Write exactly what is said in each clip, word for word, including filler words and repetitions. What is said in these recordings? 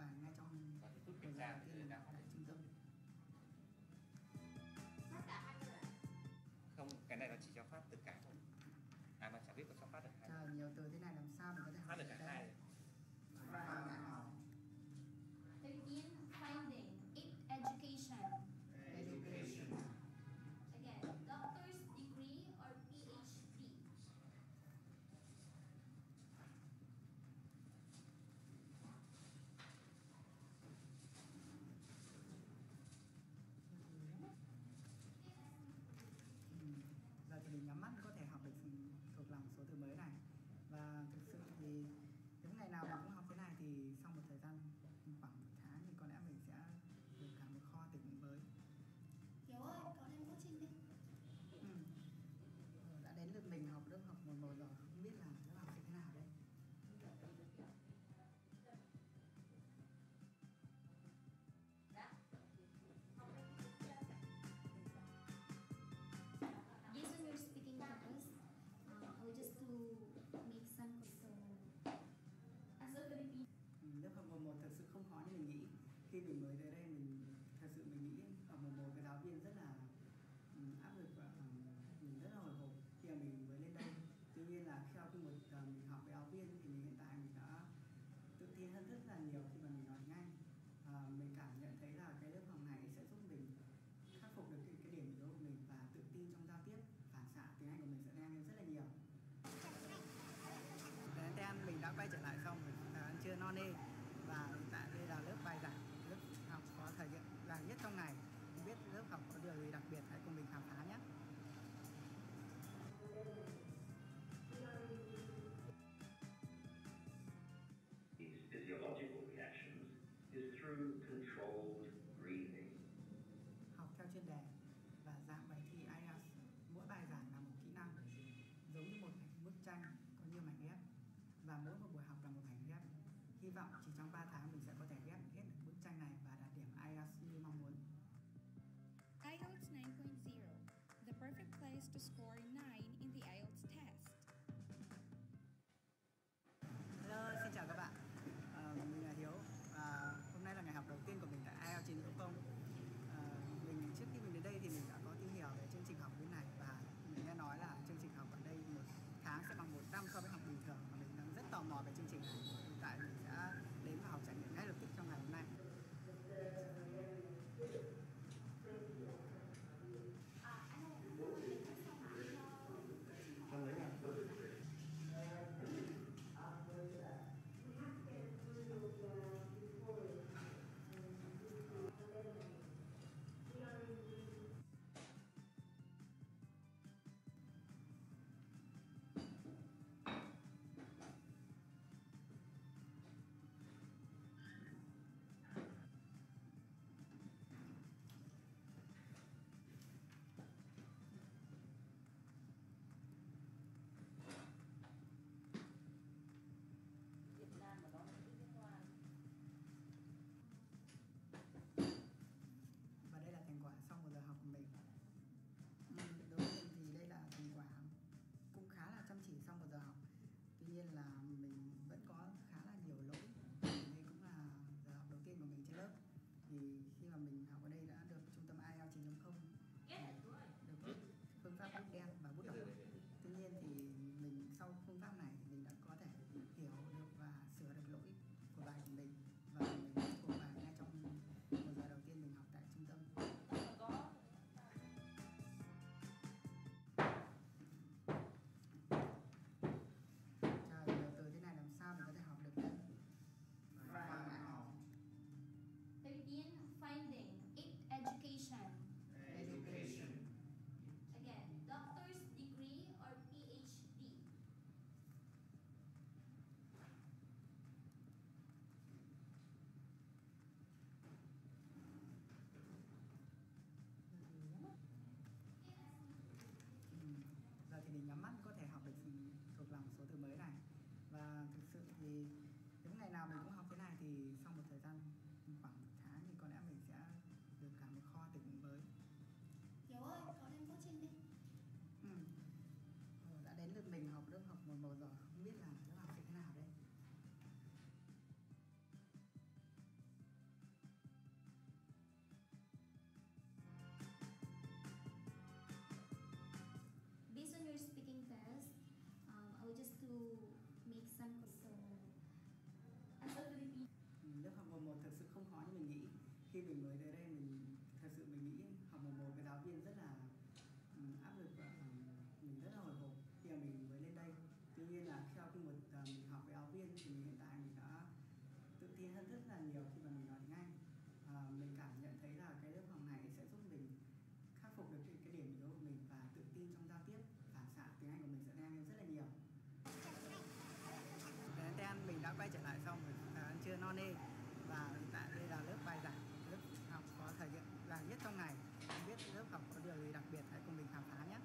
và ngay trong và thì rút một kiểm giờ tra đầu thì tiên đang học tại trung tâm. Không, cái này nó chỉ cho phát từ cả thôi. À mà chẳng biết có cho phát được hai. Trời, nhiều từ thế này làm sao mình có thể Phát học được được cả đây. hai. Và ngã thirteen. Finding. eight. Education. education. Again, doctor's degree or P H D. Giờ thì mình nhắm mắt có thể học được thuộc lòng số từ mới này. Và thực sự thì nếu ngày nào mình cũng học thế này thì sau một thời gian khoảng một tháng thì có lẽ mình sẽ được cả một kho từ vựng mới. Hiếu ơi, cậu đem coaching đi. Ừ. Đã đến lượt mình học lớp học một một rồi, không biết là lớp học sẽ thế nào đây. Jason, you're speaking to us. Uh, I will just to make some so answer Philippines. Ừ, lớp học một một thật sự không khó như mình nghĩ. Khi mình mới tới đây mình thật sự mình nghĩ học một một cái giáo viên rất là um, áp lực và um, mình rất là hồi hộp khi mà mình mới lên đây. Tuy nhiên là sau khi một uh, mình học với giáo viên thì mình hiện tại mình đã tự tin hơn rất là nhiều khi mà mình nói ngay. Uh, mình cảm nhận thấy là cái lớp học này sẽ giúp mình khắc phục được cái, cái điểm yếu của mình và tự tin trong giao tiếp, phản xạ tiếng Anh của mình sẽ nâng lên rất là nhiều. Đến tên mình đã quay trở lại xong rồi, ăn trưa no nê và hiện tại đây là lớp bài giảng, lớp học có thời gian dài nhất trong ngày. Không biết lớp học có điều gì đặc biệt, hãy cùng mình khám phá nhé. These physiological reactions is through controlled breathing. Học theo chuyên đề và dạng bài thi ai eo mỗi bài giảng là một kỹ năng, giống như một bức tranh có nhiều mảnh ghép và mỗi một buổi học là một mảnh ghép. Hy vọng chỉ trong ba tháng mình sẽ có thể ghép hết được bức tranh này và đạt điểm ai eo như mong muốn. I E L T S nine point zero, the perfect place to score nine in the I E L T S test. Hello, xin chào các bạn. À, mình là Hiếu và hôm nay là ngày học đầu tiên của mình tại ai eo chín chấm không. À, mình trước khi mình đến đây thì mình đã có tìm hiểu về chương trình học bên này và mình nghe nói là chương trình học ở đây một tháng sẽ bằng một năm so với học bình thường và mình đang rất tò mò về chương trình này. Hiện tại mình sẽ đến và học trải nghiệm ngay lập tức trong ngày hôm nay. Con lấy nào? Và đây là thành quả sau một giờ học của mình. Ừ, đối với mình thì đây là thành quả cũng khá là chăm chỉ sau một giờ học. Tuy nhiên là mình vẫn có khá là nhiều lỗi. Đây cũng là giờ học đầu tiên của mình trên lớp. Thì khi mà mình học ở đây đã được trung tâm ai eo chín chấm không được viết phương pháp bút đen và bút đỏ. Tuy nhiên thì mình sau phương pháp này thì mình đã có thể hiểu được và sửa được lỗi của bài của mình và mình đã của bài ngay trong một giờ đầu tiên mình học tại trung tâm. Trời, nhiều từ thế này làm sao mình có thể học được đây. thirteen. Finding. eight. Education. Education. Again, doctor's degree or P H D. Ừ. Giờ thì mình nhắm mắt có thể học được thuộc lòng số từ mới này. Và thực sự thì nếu ngày nào mình cũng học thế này thì sau một thời gian khoảng một tháng thì có lẽ mình sẽ được cả một kho từ vựng mới. Hiếu ơi, cậu đem coaching đi. Ừ. Đã đến lượt mình học lớp học một một rồi, không biết là lớp học sẽ thế nào đây. khi mình mới tới đây mình thật sự mình nghĩ học một một với giáo viên rất là ừ, áp lực và ừ, mình rất là hồi hộp khi mà mình mới lên đây. Tuy nhiên là sau khi một uh, mình học với giáo viên thì mình hiện tại mình đã tự tin hơn rất là nhiều khi mà mình nói tiếng Anh. À, mình cảm nhận thấy là cái lớp học này sẽ giúp mình khắc phục được cái, cái điểm yếu của mình và tự tin trong giao tiếp, phản xạ tiếng Anh của mình sẽ nâng lên rất là nhiều. Đến Ten mình đã quay trở lại sau một tháng trưa non nê và hiện tại đây là lớp bài giảng, lớp học có thời gian dài nhất trong ngày. Không biết lớp học có điều gì đặc biệt, hãy cùng mình khám phá nhé.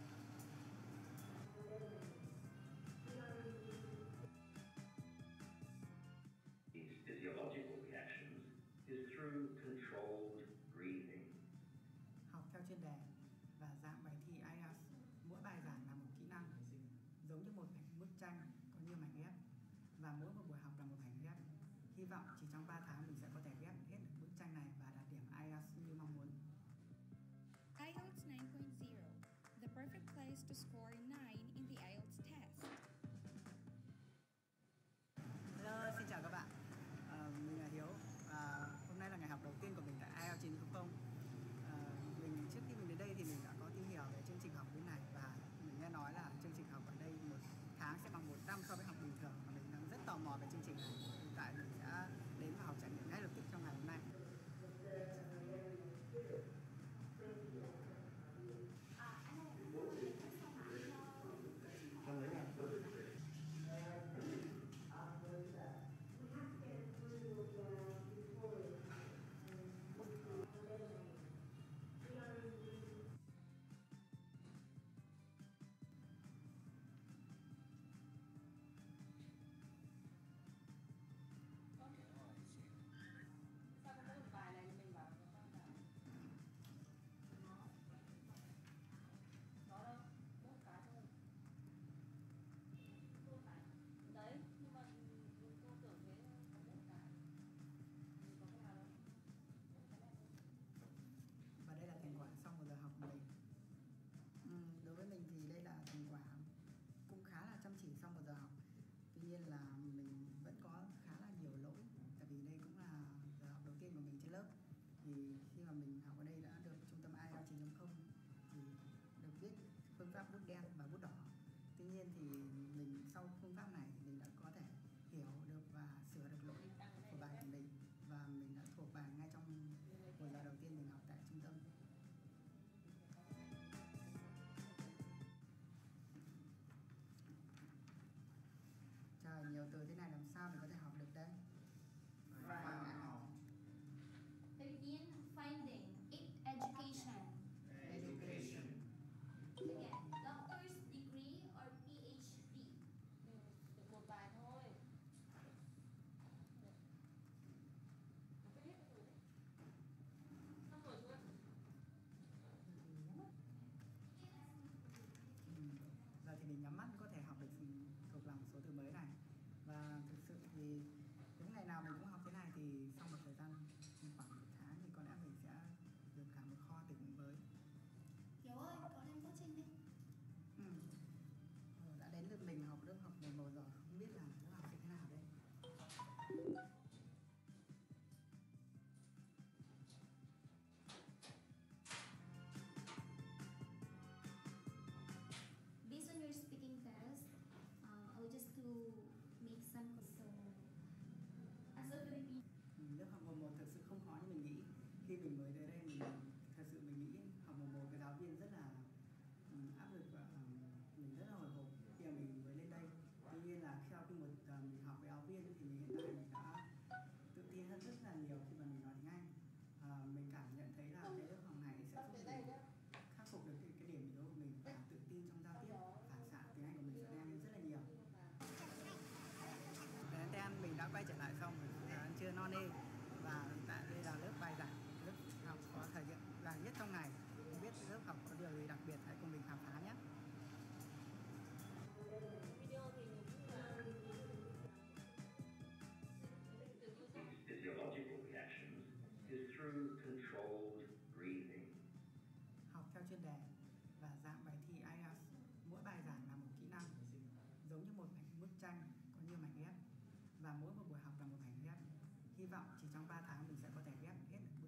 These physiological reactions is through controlled breathing. Học theo chuyên đề và dạng bài thi ai eo mỗi bài giảng là một kỹ năng, giống như một bức tranh có nhiều mảnh ghép và mỗi một buổi học là một mảnh ghép. Hy vọng chỉ trong ba tháng mình sẽ có thể ghép hết được bức tranh này và đạt điểm ai eo như mong muốn. I E L T S nine point zero, the perfect place to score nine in the I E L T S test. Hello, xin chào các bạn. À, mình là Hiếu và hôm nay là ngày học đầu tiên của mình tại ai eo chín chấm không. À, mình trước khi mình đến đây thì mình đã có tìm hiểu về chương trình học bên này và mình nghe nói là chương trình học ở đây một tháng sẽ bằng một năm so với học bình thường và mình đang rất tò mò về chương trình này. Hiện tại mình sẽ đến và học trải nghiệm ngay lập tức trong ngày hôm nay. Và đây là thành quả sau một giờ học của mình. Ừ, đối với mình thì đây là thành quả cũng khá là chăm chỉ sau một giờ học. Tuy nhiên là mình vẫn có khá là nhiều lỗi, tại vì đây cũng là giờ học đầu tiên của mình trên lớp. Thì khi mà mình học ở đây đã được trung tâm ai eo chín chấm không thì được viết phương pháp bút đen và bút đỏ. Tuy nhiên thì mình sau phương pháp này thì mình đã có thể hiểu được và sửa được lỗi của bài của mình và mình đã thuộc bài ngay trong một giờ đầu tiên mình học tại trung tâm. Trời, nhiều từ thế này làm sao mình có thể học được đây? Begin finding it education. Education. Again, doctor's degree or P H D. Được một bài thôi. Xong rồi chưa? Ừ. Giờ thì mình nhắm mắt có thể học được thuộc lòng số từ mới này. Và thực sự thì những ngày nào mình cũng học thế này thì sau một thời gian khoảng một tháng thì có lẽ mình sẽ được cả một kho từ vựng mới. Hiếu ơi, có lên coaching đi. Ừ. Ờ, đã đến lượt mình học lớp học mười một rồi, không biết là lớp học sẽ thế nào đây. Based on your speaking test, um, I would just to make some so as a Filipino. Ừ, lớp học mười một thực sự không khó như mình nghĩ. Khi mình mới tới đây mình thật sự mình nghĩ học mười một với giáo viên rất là ừ, áp lực và ừ, mình rất là hồi hộp khi mà mình mới lên đây. Tuy nhiên là sau khi một uh, mình học với giáo viên thì mình hiện tại mình đã tự tin hơn rất là nhiều khi mà mình nói tiếng Anh. À, mình cảm nhận thấy là cái lớp học này sẽ giúp mình khắc phục được cái, cái điểm yếu của mình và tự tin trong giao tiếp, phản xạ tiếng Anh của mình sẽ nâng lên rất là nhiều. Đến Ten mình đã quay trở lại sau một tháng trưa non nê và hiện tại đây là lớp bài giảng, lớp học có thời gian dài nhất trong ngày. Không biết lớp học có điều gì đặc biệt, hãy cùng mình khám phá nhé. Video thì mình cũng là These physiological reactions is through controlled breathing. Học theo chuyên đề và dạng bài thi ai eo mỗi bài giảng là một kỹ năng, giống như một bức tranh có nhiều mảnh ghép và mỗi một buổi học là một mảnh ghép. Hy vọng chỉ trong ba tháng mình sẽ có thể ghép hết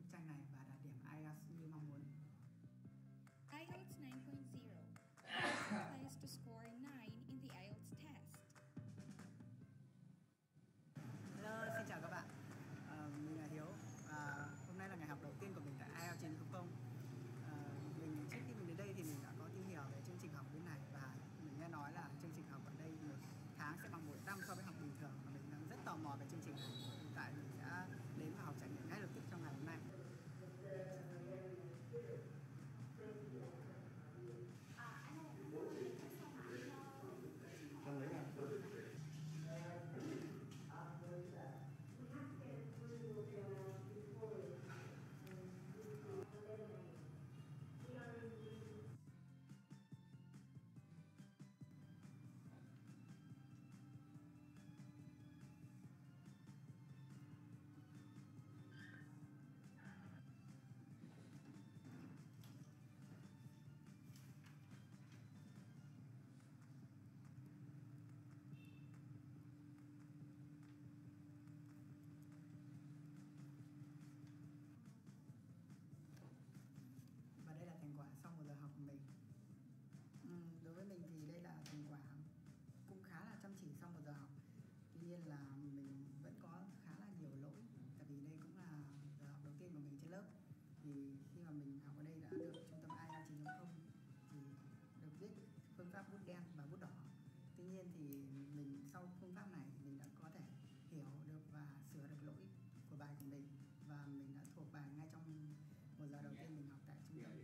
pháp bút đen và bút đỏ. Tuy nhiên thì mình sau phương pháp này mình đã có thể hiểu được và sửa được lỗi của bài của mình, và mình đã thuộc bài ngay trong một giờ đầu tiên mình học tại trung tâm.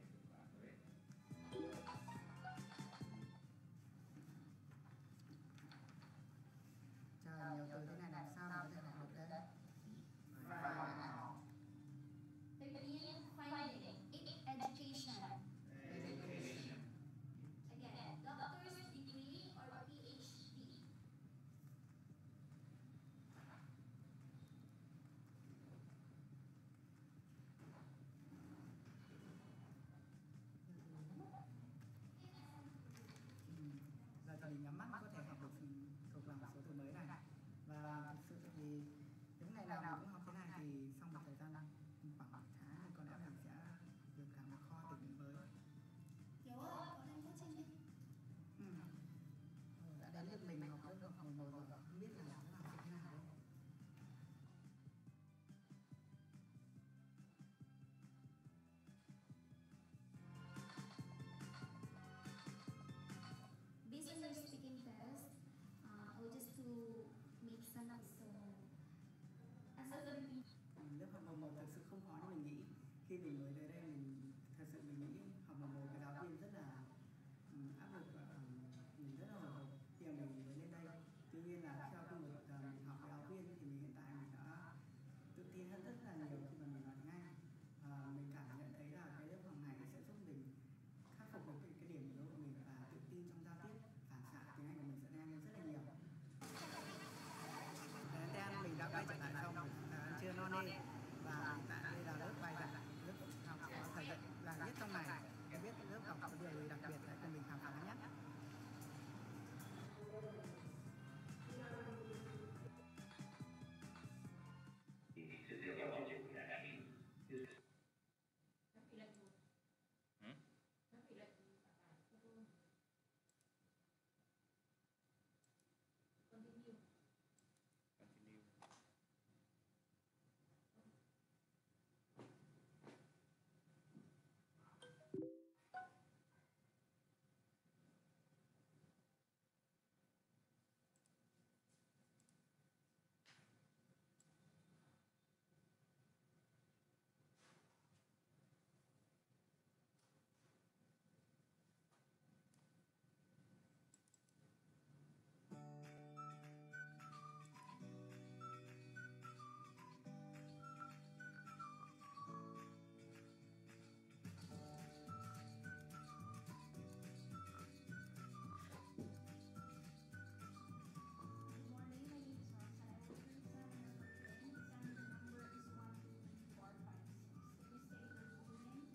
Trời, nhiều từ thế này làm sao mà có thể học được đây? Và Begin finding it education. Again, doctor's degree or PhD. Ừ. Giờ thì mình nhắm mắt có thể học được thuộc lòng số từ mới này. Và thực sự thì nếu ngày nào mình cũng học thế này thì sau một thời gian khoảng một tháng thì có lẽ mình sẽ được cả một kho từ vựng mới. Hiếu ơi, có đang coaching đi. Ừ. Đã đến lượt mình học lớp học một rồi, không biết là nó học như thế nào đâu. Based on your speaking test, uh, I would just to make some so answer the repeat. Lớp học một một thực sự không khó như mình nghĩ. Khi mình mới tới đây mình thật sự mình nghĩ học một một cái giáo viên rất là um, áp lực và um, mình rất là hồi hộp khi mà mình mới lên đây. Tuy nhiên là theo khi một uh, mình học với giáo viên thì mình hiện tại mình đã tự tin hơn rất là nhiều khi mà mình nói tiếng Anh. Uh, mình cảm nhận thấy là cái lớp học này sẽ giúp mình khắc phục được cái, cái điểm yếu của mình và tự tin trong giao tiếp, phản xạ tiếng Anh của mình sẽ nhanh hơn rất là nhiều. Đen mình đã quay trở lại xong uh, chưa no nê, và hiện tại đây là lớp bài giảng, lớp học có thầy dạy là nhất trong này. Em biết lớp học có điều gì đặc biệt để cho mình khám phá nhất. The physiological reaction is Ừ? Continue. Continue. Good morning, my name is Roxanne. I will be examining number ten. Examiner number is one, two, three, four, five, six. Please state your full name.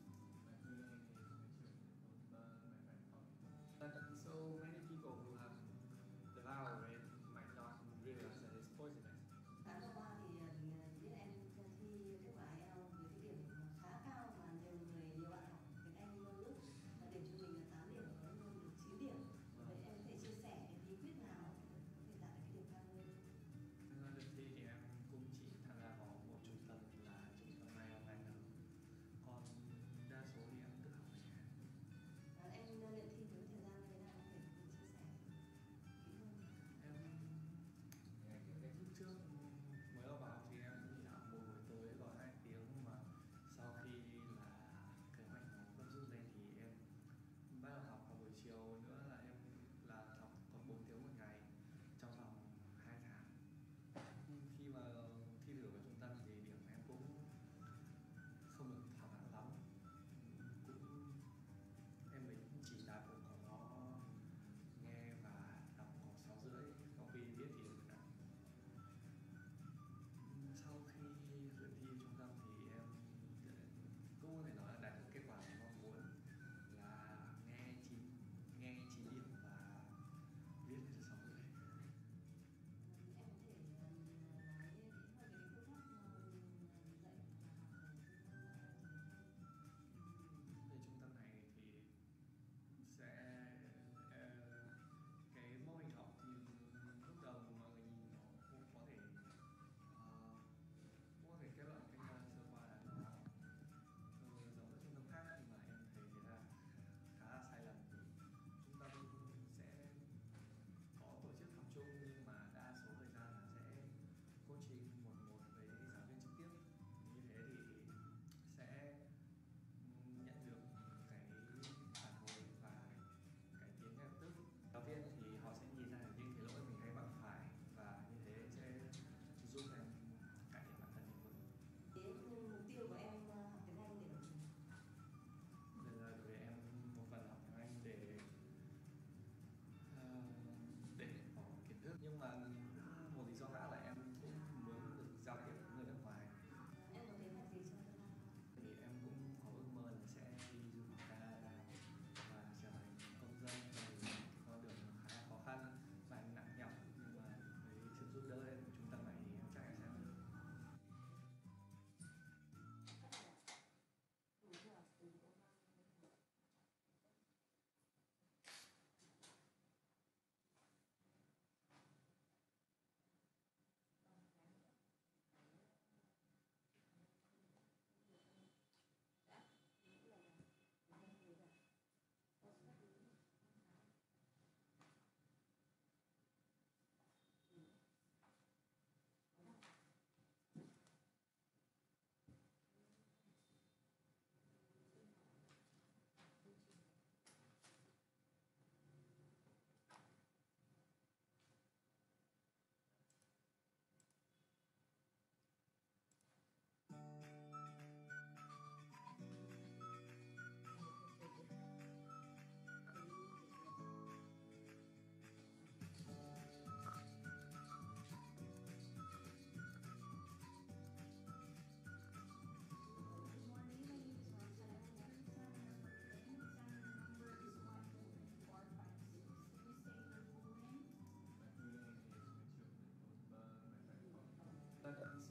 But so many people who have the viral rate might not realize that it's poisonous. Tháng vừa qua thì uh, biết em thi kết quả ai eo với cái điểm khá cao mà nhiều người, nhiều bạn học tiếng Anh luôn lúc và điểm trung bình là tám điểm, có luôn được chín điểm. Vậy em có thể chia sẻ cái bí quyết nào để có thể đạt được cái điểm cao hơn? Thực ra đợt thi thì em cũng chỉ tham gia có một trung tâm là trung tâm ai eo N. Còn đa số thì em tự học ở nhà. Và em uh, luyện thi với thời gian như thế nào, có thể cùng chia sẻ kỹ hơn? Em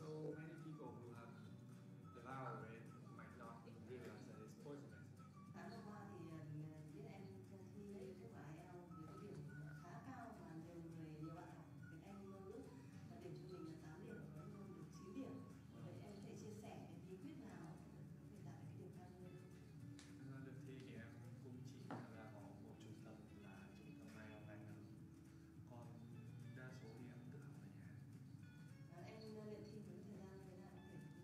so many people who have devoured it might not realize that it's poisonous. Tháng vừa qua thì ờ, biết em thi kết quả ai eo với cái điểm khá cao mà nhiều người nhiều bạn học tiếng Anh ngôn ngữ và điểm trung bình là tám điểm và có môn được chín điểm. Vậy em có thể chia sẻ cái bí quyết nào để đạt được cái điểm cao hơn? Lần được thi thì em cũng chỉ tham gia có một trung tâm là trung tâm ai eo Anh thôi. Còn đa số thì em tự học ở nhà. Và em luyện thi với thời gian như thế nào có thể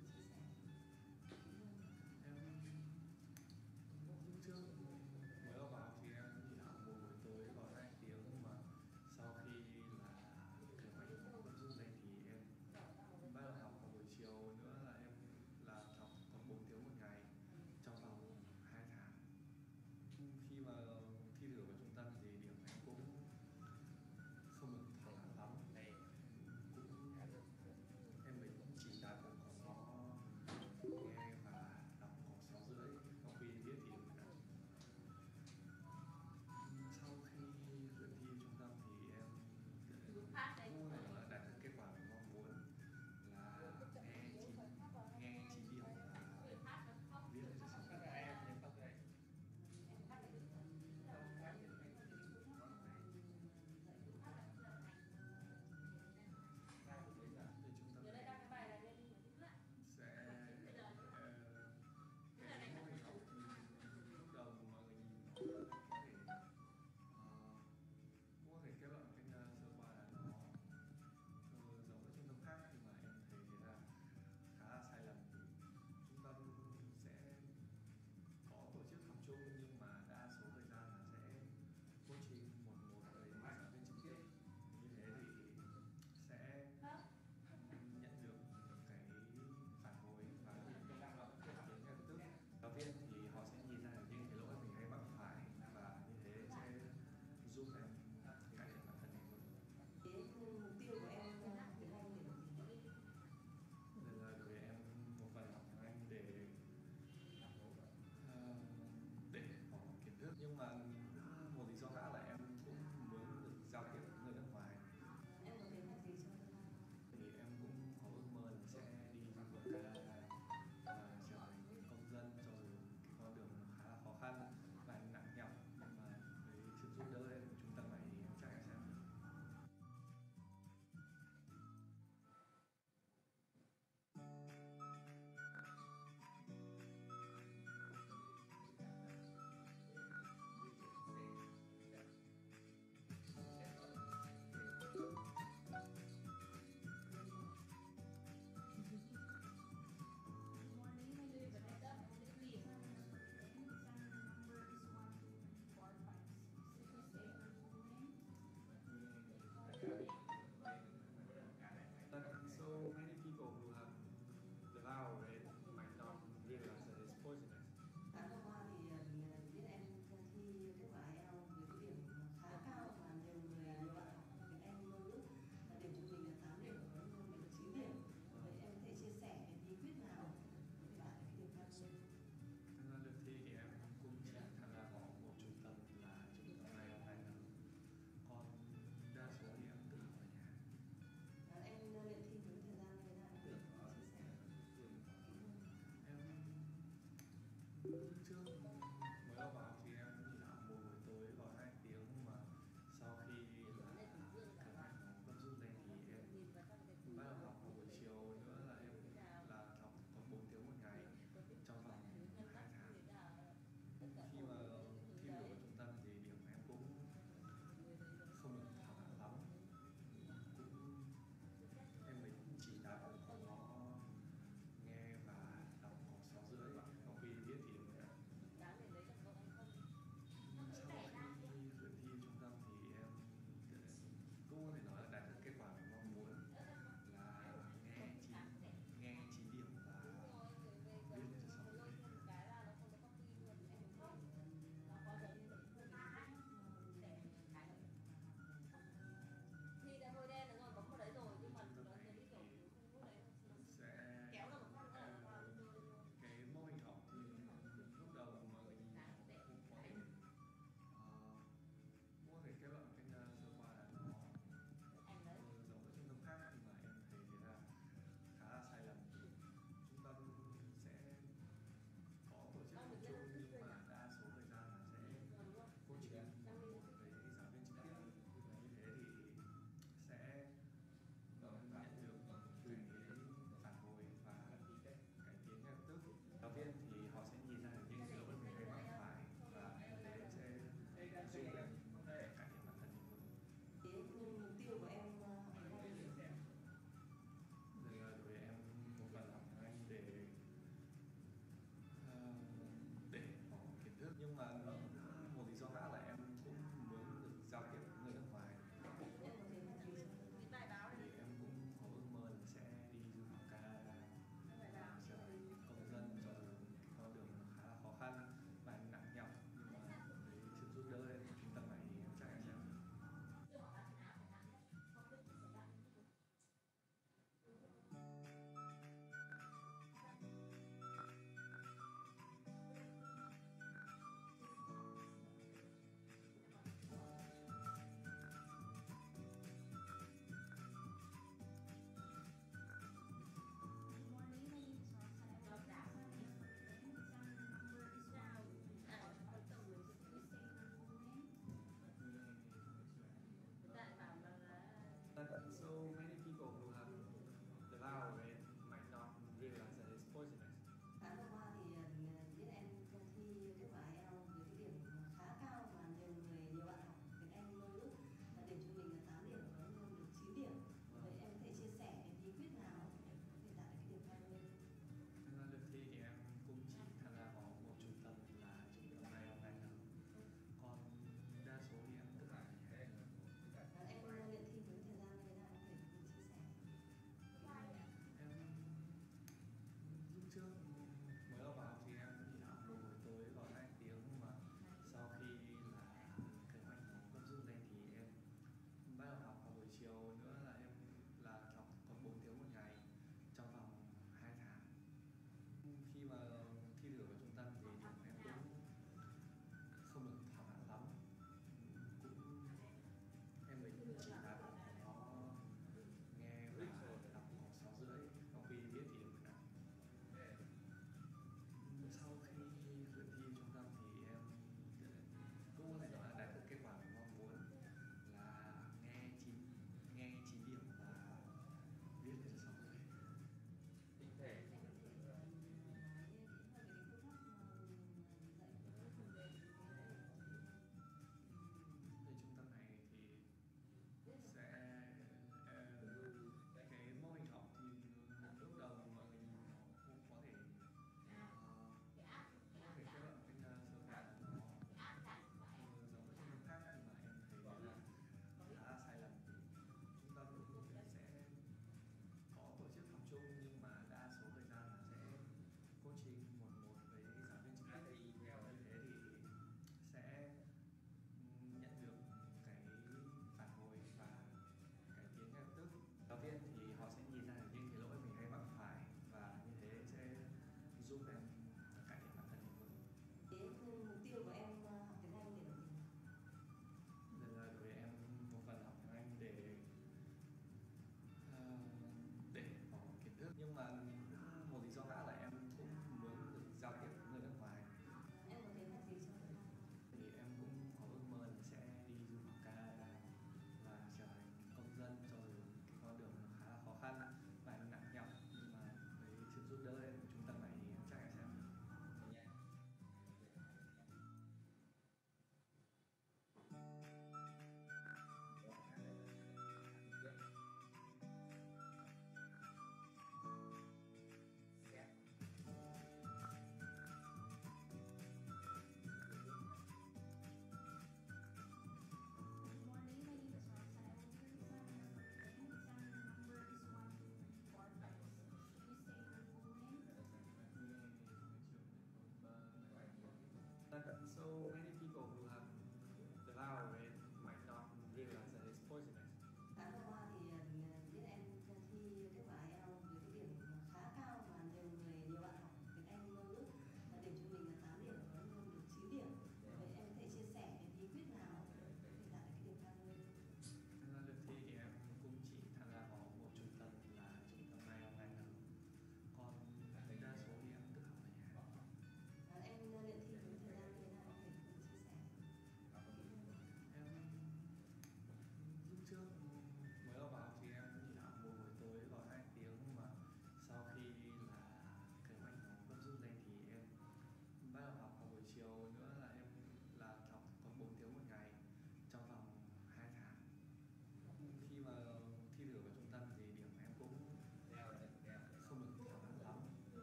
so many people who have devoured it might not realize that it's poisonous. Tháng vừa qua thì ờ, biết em thi kết quả ai eo với cái điểm khá cao mà nhiều người, nhiều bạn học tiếng Anh mơ ước, và điểm trung bình là tám điểm và có luôn được chín điểm. Vậy em có thể chia sẻ cái bí quyết nào để đạt được cái điểm cao hơn? Tham gia lượt thi thì em cũng chỉ tham gia vào một trung tâm là trung tâm ai eo Đà Nẵng. Còn đa số thì em tự học ở nhà. À, em ờ, luyện thi với thời gian như thế nào, em có thể chia sẻ? Em lúc trước mới vào học thì em chỉ học một buổi tối vào hai tiếng, mà sau khi là kế hoạch nó gấp rút lên thì em bắt đầu học vào buổi chiều nữa, là em là học còn bốn tiếng một ngày trong vòng hai tháng. Khi mà thi thử vào trung tâm thì điểm em cũng không được cao lắm.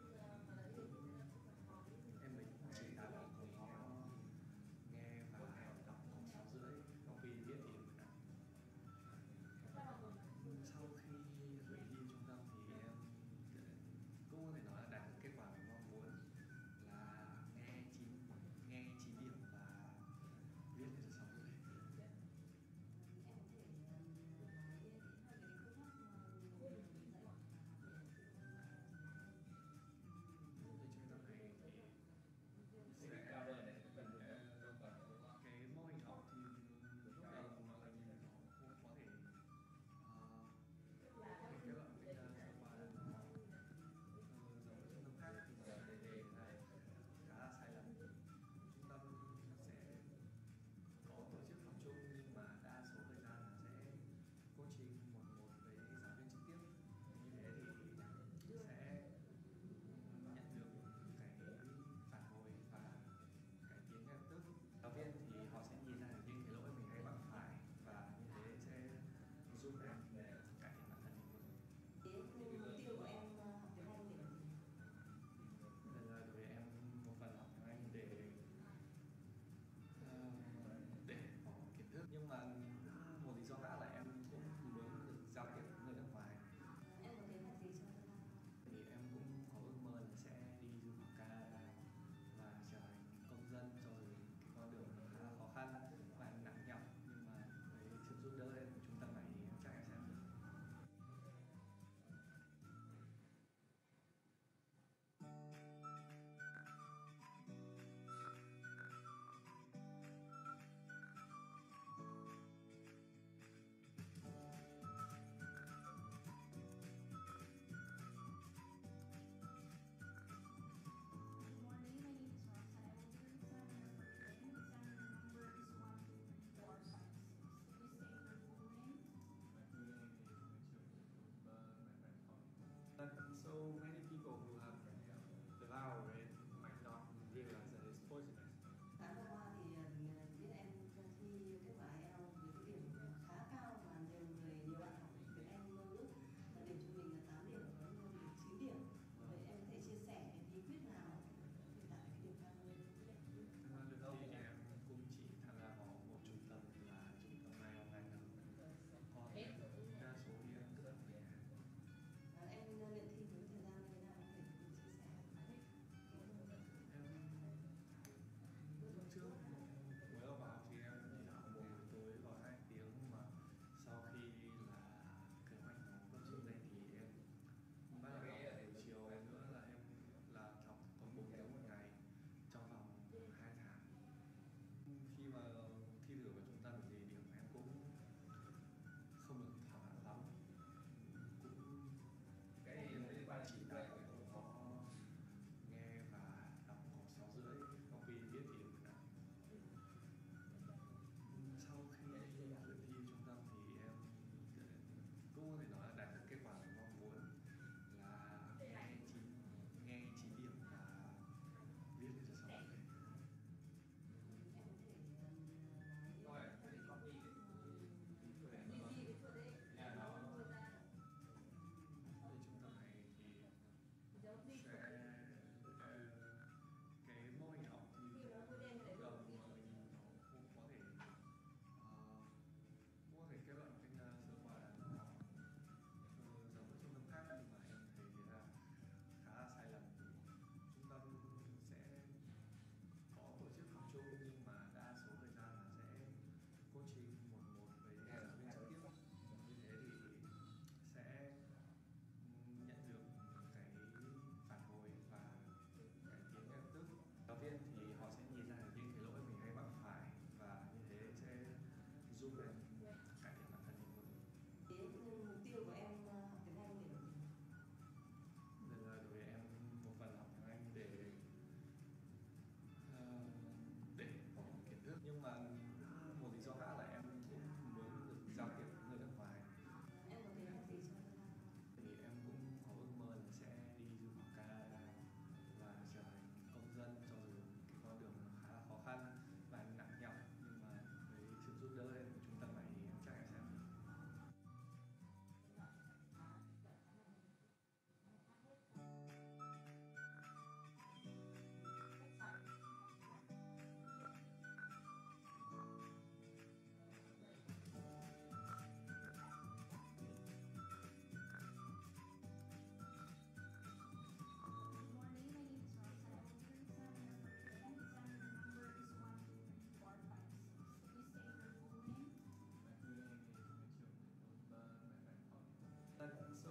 Em mình chỉ đạt được có nghe và đọc khoảng sáu rưỡi, trong khi viết thì mười lăm. Sau khi rời đi trung tâm thì em cũng có thể nói là đạt được kết quả mình mong muốn, là nghe chín nghe chín điểm và viết được sáu rưỡi. Em có thể ờ, nói kỹ hơn về cái phương pháp mà mình dạy và học để tự Tới trung tâm này thì sẽ cái mô hình học thì lúc đầu nó là như nó cũng có thể ờ, có thể kết luận với uh, kết quả là nó ờ, giống với trung tâm khác, nhưng mà đề đề này khá là sai lầm. Trung tâm sẽ có tổ chức học chung, nhưng mà đa số thời gian là sẽ coaching một một với giáo viên trực tiếp. Như thế thì sẽ nhận được cái phản hồi và cải tiến ngay lập tức. Giáo viên thì họ sẽ nhìn ra những cái lỗi mình hay mắc phải, và như thế sẽ giúp em để cải thiện bản thân mình hơn. Cái mục tiêu của em ờ, học tiếng Anh để làm gì? Nên là đối với em một phần học tiếng Anh để ờ, để có kiến thức, nhưng mà một lý do khác là em cũng muốn được giao tiếp với người nước ngoài. Em có kế hoạch gì cho tương lai không? Thì em cũng có ước mơ là sẽ đi du học Canada và trở thành công dân, cho dù cái con đường nó khá là khó khăn và nặng nhọc, nhưng mà với sự giúp đỡ của trung tâm này thì em chắc em sẽ làm được. Good morning, my name is Rosa. I will be your examiner for today. The examiner number is one, two, three, four, five, six. Please state your full name. But so many people who have devoured it might not realize that it's poisonous. Tháng vừa qua thì ờ, biết em thi kết quả ai eo với cái điểm khá cao mà nhiều người, nhiều bạn học tiếng Anh mơ ước, và điểm trung bình là tám điểm và có luôn được chín điểm. Vậy em có thể chia sẻ cái bí quyết nào để đạt được cái điểm cao hơn? Tham gia lượt thi thì em cũng chỉ tham gia vào một trung tâm là trung tâm ai eo Đà Nẵng. Còn đa số thì em tự học ở nhà. À, em luyện thi với thời gian như thế nào, em có thể chia sẻ?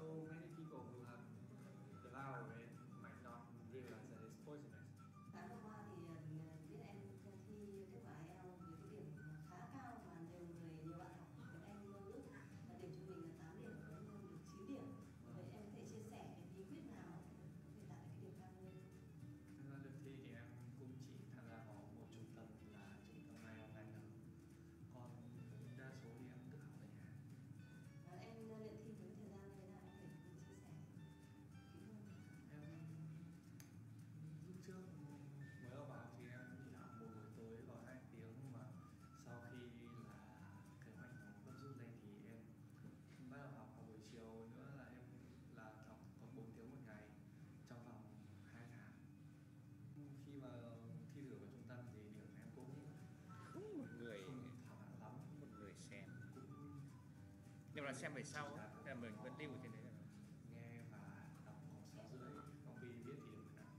so many people who have the flour it might not realize that it's poisonous. Tháng vừa qua thì ờ, biết em thi kết quả ai eo với cái điểm khá cao mà nhiều người nhiều bạn học tiếng Anh mơ ước và điểm trung bình là tám điểm và có người được chín điểm. Vậy em có thể chia sẻ cái bí quyết nào để đạt được cái điểm cao hơn? Thực ra được thi thì em cũng chỉ tham gia vào một trung tâm là trung tâm ai eo Đà Nẵng. Còn đa số thì em tự học ở nhà. Và em ờ, luyện thi với thời gian như thế nào, em có thể chia sẻ kỹ hơn? Em lúc trước mới vào học thì em chỉ học một buổi tối vào hai tiếng, mà sau khi là kế hoạch nó gấp rút lên thì em bắt đầu học vào buổi chiều nữa, là em là học còn bốn tiếng một ngày trong vòng hai tháng. Khi mà thi thử vào trung tâm thì điểm em cũng Cũng một người không thỏa mãn lắm, một người xem, cũng nhưng mà xem về sau á, là mình vẫn lưu ở trên đấy. nghe và đọc khoảng sáu rưỡi, còn khi viết thì điểm nặng.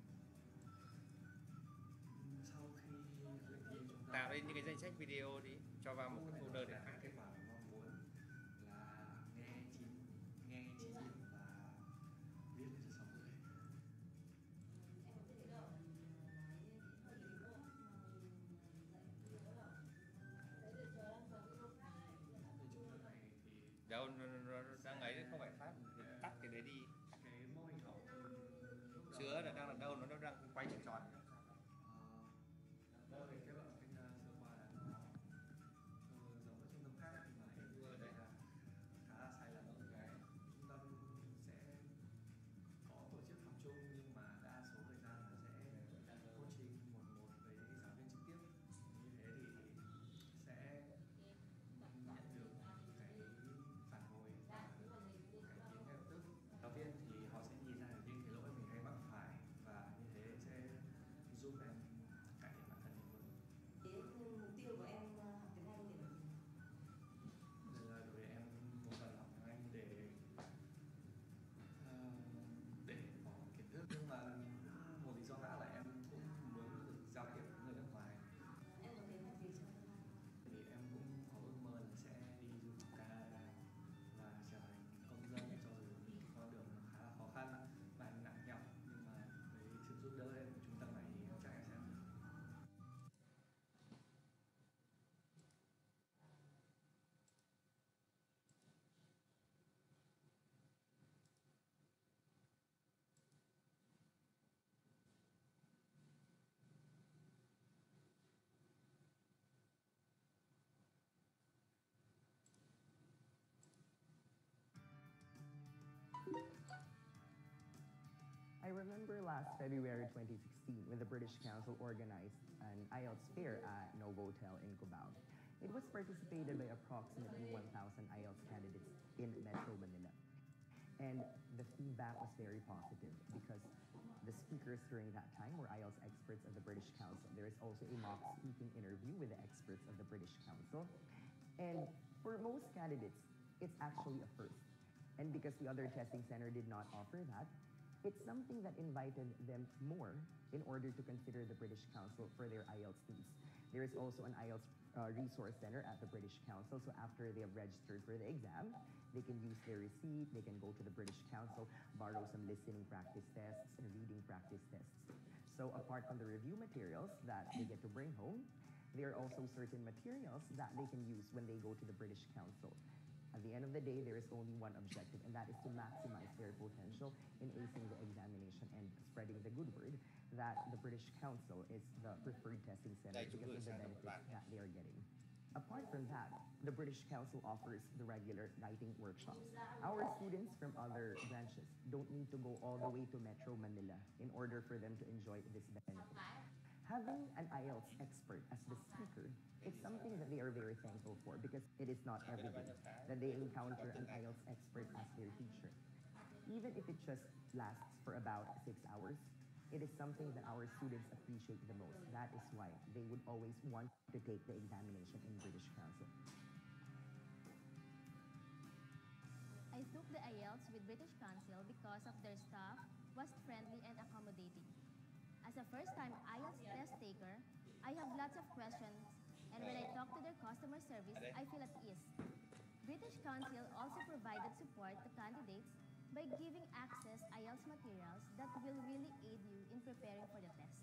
Sau khi luyện thi chúng ta Tạo lên những cái danh sách video đi, cho vào một cái folder để đạt phát. kết quả mình mong muốn là nghe chín nghe chín điểm và viết lên cho sáu rưỡi. Em có thể nói kỹ hơn về cái phương pháp mà mình dạy thi đó là Đấy để chờ đang chờ cái công khai. Cái trung tâm này thì Đâu nó, nó, nó đang ấy không phải phát, thì tắt cái đấy đi. cái mô hình học thì lúc đầu Sữa là đang là đâu, nó đang quay tròn tròn. Ờ, mô hình kết luận kinh uh, sơ qua là nó ờ, giống với trung tâm khác, nhưng mà em vừa đây là khá là sai lầm ở cái trung tâm sẽ có tổ chức học chung, nhưng mà đa số thời gian là sẽ coaching một một với giáo viên trực tiếp. Như thế thì sẽ nhận được cái phản hồi và cải tiến ngay lập tức. Giáo viên thì họ sẽ nhìn ra được những cái lỗi mình hay mắc phải, và như thế sẽ giúp em cải thiện bản thân mình hơn. cái mục tiêu của em ờ, học tiếng Anh để làm gì? Nên là đối với em một phần học tiếng Anh để ờ, để có kiến thức, nhưng mà một lý do khác là em cũng muốn được giao tiếp với người nước ngoài. Em có kế hoạch gì trong tương lai? Thì em cũng có ước mơ là sẽ đi du học Canada và trở thành công dân, cho dù con đường nó khá là khó khăn và nặng nhọc, nhưng mà với sự giúp đỡ của trung tâm này thì em chắc em sẽ làm được. I remember last February twenty sixteen when the British Council organized an I E L T S fair at Novotel in Cubao. It was participated by approximately one thousand I E L T S candidates in Metro Manila. And the feedback was very positive because the speakers during that time were I E L T S experts of the British Council. There is also a mock speaking interview with the experts of the British Council. And for most candidates, it's actually a first. And because the other testing center did not offer that, it's something that invited them more in order to consider the British Council for their I E L T S needs. There is also an I E L T S uh, resource center at the British Council, so after they have registered for the exam, they can use their receipt, they can go to the British Council, borrow some listening practice tests and reading practice tests. So apart from the review materials that they get to bring home, there are also certain materials that they can use when they go to the British Council. At the end of the day, there is only one objective, and that is to maximize their potential in acing the examination and spreading the good word that the British Council is the preferred testing center because of the benefits that they are getting. Apart from that, the British Council offers the regular writing workshops. Our students from other branches don't need to go all the way to Metro Manila in order for them to enjoy this benefit. Having an I E L T S expert as the speaker is something that they are very thankful for because it is not every day that they encounter an I E L T S expert as their teacher. Even if it just lasts for about six hours, it is something that our students appreciate the most. That is why they would always want to take the examination in British Council. I took the I E L T S with British Council because of their staff was friendly and accommodating. As a first-time I E L T S test taker, I have lots of questions, and when I talk to their customer service, I feel at ease. British Council also provided support to candidates by giving access I E L T S materials that will really aid you in preparing for the test.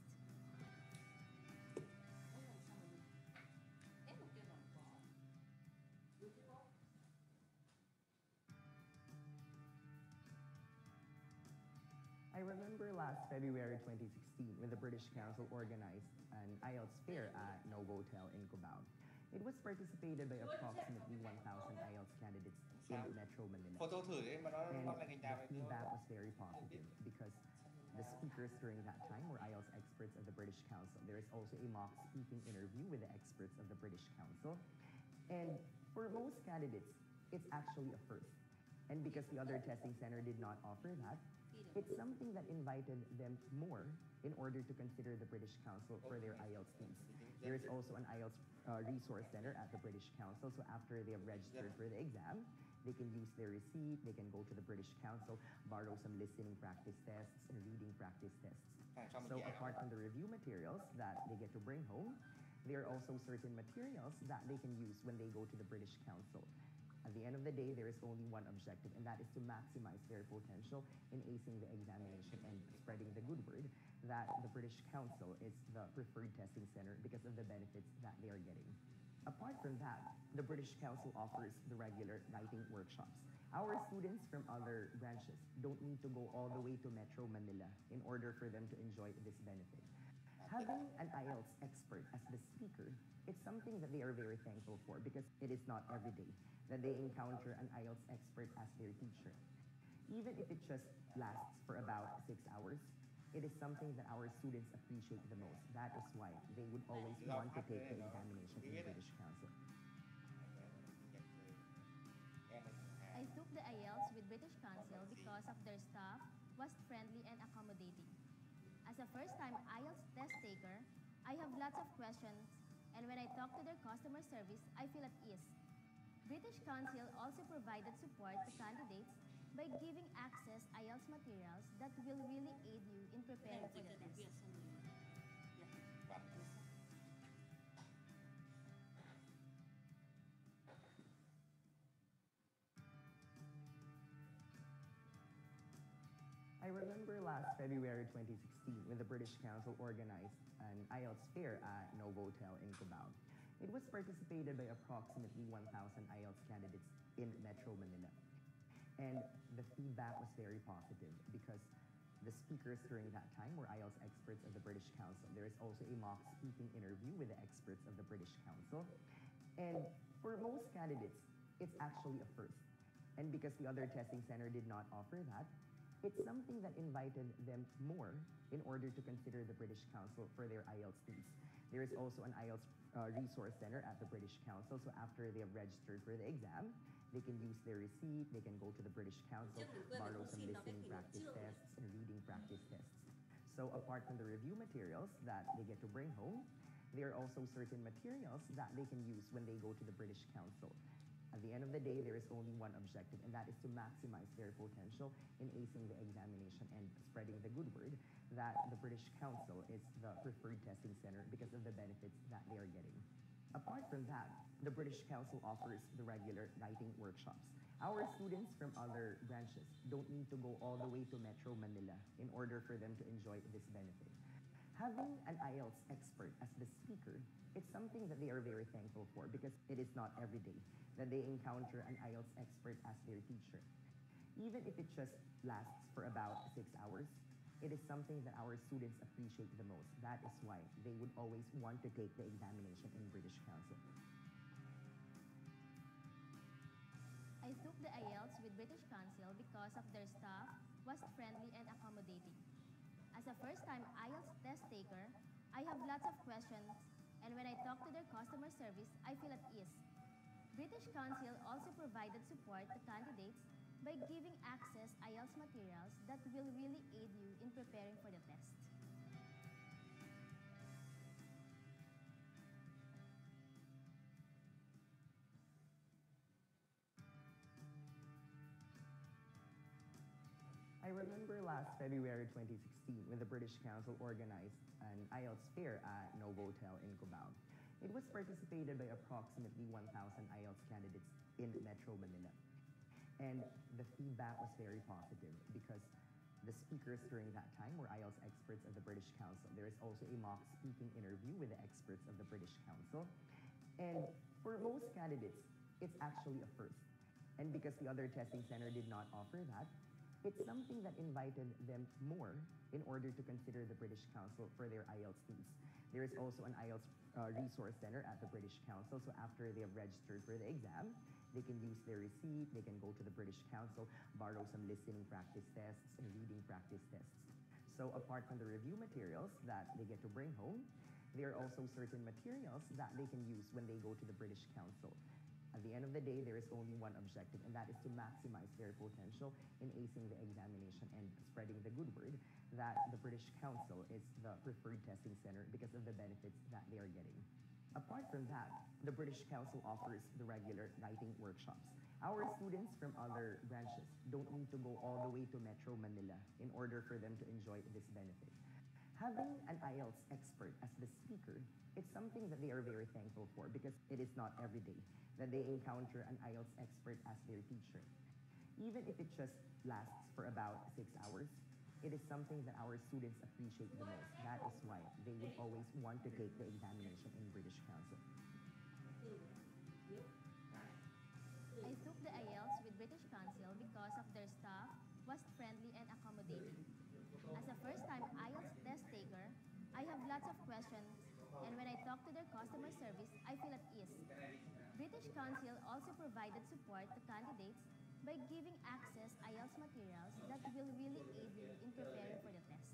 I remember last February twenty sixteen when the British Council organized an I E L T S fair at Novotel in Cubao. It was participated by approximately one thousand I E L T S candidates in Metro Manila. Photo thử đi mà nó And nó là cái nhà the feedback was very positive because the speakers during that time were I E L T S experts of the British Council. There is also a mock speaking interview with the experts of the British Council. And for most candidates, it's actually a first. And because the other testing center did not offer that, it's something that invited them more in order to consider the British Council for their I E L T S needs. There is also an I E L T S uh, resource center at the British Council, so after they have registered for the exam, they can use their receipt, they can go to the British Council, borrow some listening practice tests and reading practice tests. So apart from the review materials that they get to bring home, there are also certain materials that they can use when they go to the British Council. At the end of the day, there is only one objective, and that is to maximize their potential in acing the examination and spreading the good word that the British Council is the preferred testing center because of the benefits that they are getting. Apart from that, the British Council offers the regular writing workshops. Our students from other branches don't need to go all the way to Metro Manila in order for them to enjoy this benefit. Having an I E L T S expert as the speaker, it's something that they are very thankful for because it is not every day that they encounter an I E L T S expert as their teacher. Even if it just lasts for about six hours, it is something that our students appreciate the most. That is why they would always want to take the examination in the British Council. I took the I E L T S with British Council because of their staff was friendly and accommodating. As a first-time I E L T S test taker, I have lots of questions, and when I talk to their customer service, I feel at ease. British Council also provided support to candidates by giving access I E L T S materials that will really aid you in preparing for the test. I remember last February twenty sixteen when the British Council organized an I E L T S fair at Novotel in Cubao. It was participated by approximately one thousand I E L T S candidates in Metro Manila. And the feedback was very positive because the speakers during that time were I E L T S experts of the British Council. There is also a mock speaking interview with the experts of the British Council. And for most candidates, it's actually a first. And because the other testing center did not offer that, it's something that invited them more in order to consider the British Council for their I E L T S needs. There is also an I E L T S uh, resource center at the British Council, so after they have registered for the exam, they can use their receipt, they can go to the British Council, borrow some listening practice tests and reading practice tests. So apart from the review materials that they get to bring home, there are also certain materials that they can use when they go to the British Council. At the end of the day, there is only one objective, and that is to maximize their potential in acing the examination and spreading the good word that the British Council is the preferred testing center because of the benefits that they are getting. Apart from that, the British Council offers the regular writing workshops. Our students from other branches don't need to go all the way to Metro Manila in order for them to enjoy this benefit. Having an I E L T S expert as the speaker, it's something that they are very thankful for because it is not every day that they encounter an I E L T S expert as their teacher. Even if it just lasts for about six hours, it is something that our students appreciate the most. That is why they would always want to take the examination in British Council. I took the I E L T S with British Council because of their staff was friendly and accommodating. As a first-time I E L T S test taker, I have lots of questions, and when I talk to their customer service, I feel at ease. British Council also provided support to candidates by giving access I E L T S materials that will really aid you in preparing for the test. I remember last February twenty sixteen when the British Council organized an I E L T S fair at Novotel in Cubao. It was participated by approximately one thousand I E L T S candidates in Metro Manila. And the feedback was very positive because the speakers during that time were I E L T S experts of the British Council. There is also a mock speaking interview with the experts of the British Council. And for most candidates, it's actually a first. And because the other testing center did not offer that, it's something that invited them more in order to consider the British Council for their I E L T S needs. There is also an I E L T S uh, resource center at the British Council, so after they have registered for the exam, they can use their receipt, they can go to the British Council, borrow some listening practice tests and reading practice tests. So apart from the review materials that they get to bring home, there are also certain materials that they can use when they go to the British Council. At the end of the day, there is only one objective, and that is to maximize their potential in acing the examination and spreading the good word that the British Council is the preferred testing center because of the benefits that they are getting. Apart from that, the British Council offers the regular writing workshops. Our students from other branches don't need to go all the way to Metro Manila in order for them to enjoy this benefit. Having an I E L T S expert as the speaker, it's something that they are very thankful for because it is not every day that they encounter an I E L T S expert as their teacher. Even if it just lasts for about six hours, it is something that our students appreciate the most. That is why they would always want to take the examination in British Council. I took the I E L T S with British Council because of their staff was friendly and accommodating. As a first-time I E L T S test taker, I have lots of questions, and when I talk to their customer service, I feel at ease. British Council also provided support to candidates by giving access I E L T S materials that will really aid you in preparing for the test.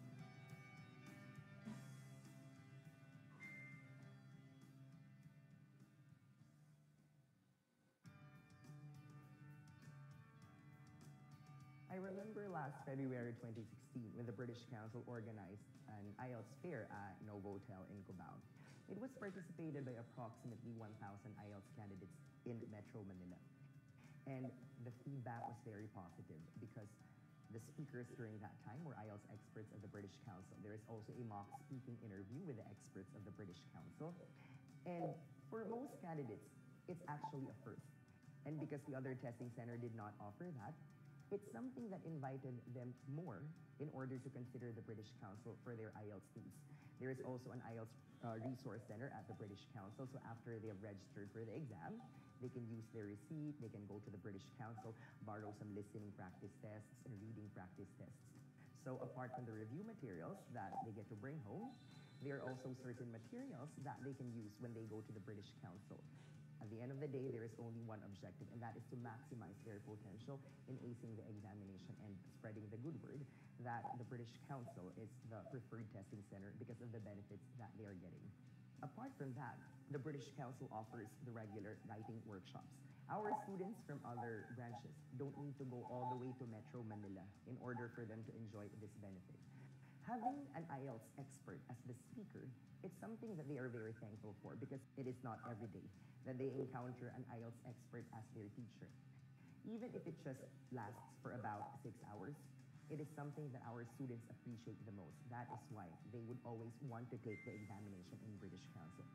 I remember last February twenty sixteen when the British Council organized an I E L T S fair at Novotel in Cubao. It was participated by approximately one thousand I E L T S candidates in Metro Manila. And the feedback was very positive because the speakers during that time were I E L T S experts of the British Council. There is also a mock speaking interview with the experts of the British Council. And for most candidates, it's actually a first. And because the other testing center did not offer that, it's something that invited them more in order to consider the British Council for their I E L T S needs. There is also an I E L T S uh, resource center at the British Council, so after they have registered for the exam, they can use their receipt, they can go to the British Council, borrow some listening practice tests and reading practice tests. So apart from the review materials that they get to bring home, there are also certain materials that they can use when they go to the British Council. At the end of the day, there is only one objective, and that is to maximize their potential in acing the examination and spreading the good word that the British Council is the preferred testing center because of the benefits that they are getting. Apart from that, the British Council offers the regular writing workshops. Our students from other branches don't need to go all the way to Metro Manila in order for them to enjoy this benefit. Having an I E L T S expert as the speaker, it's something that they are very thankful for because it is not every day that they encounter an I E L T S expert as their teacher. Even if it just lasts for about six hours, it is something that our students appreciate the most. That is why they would always want to take the examination in British Council.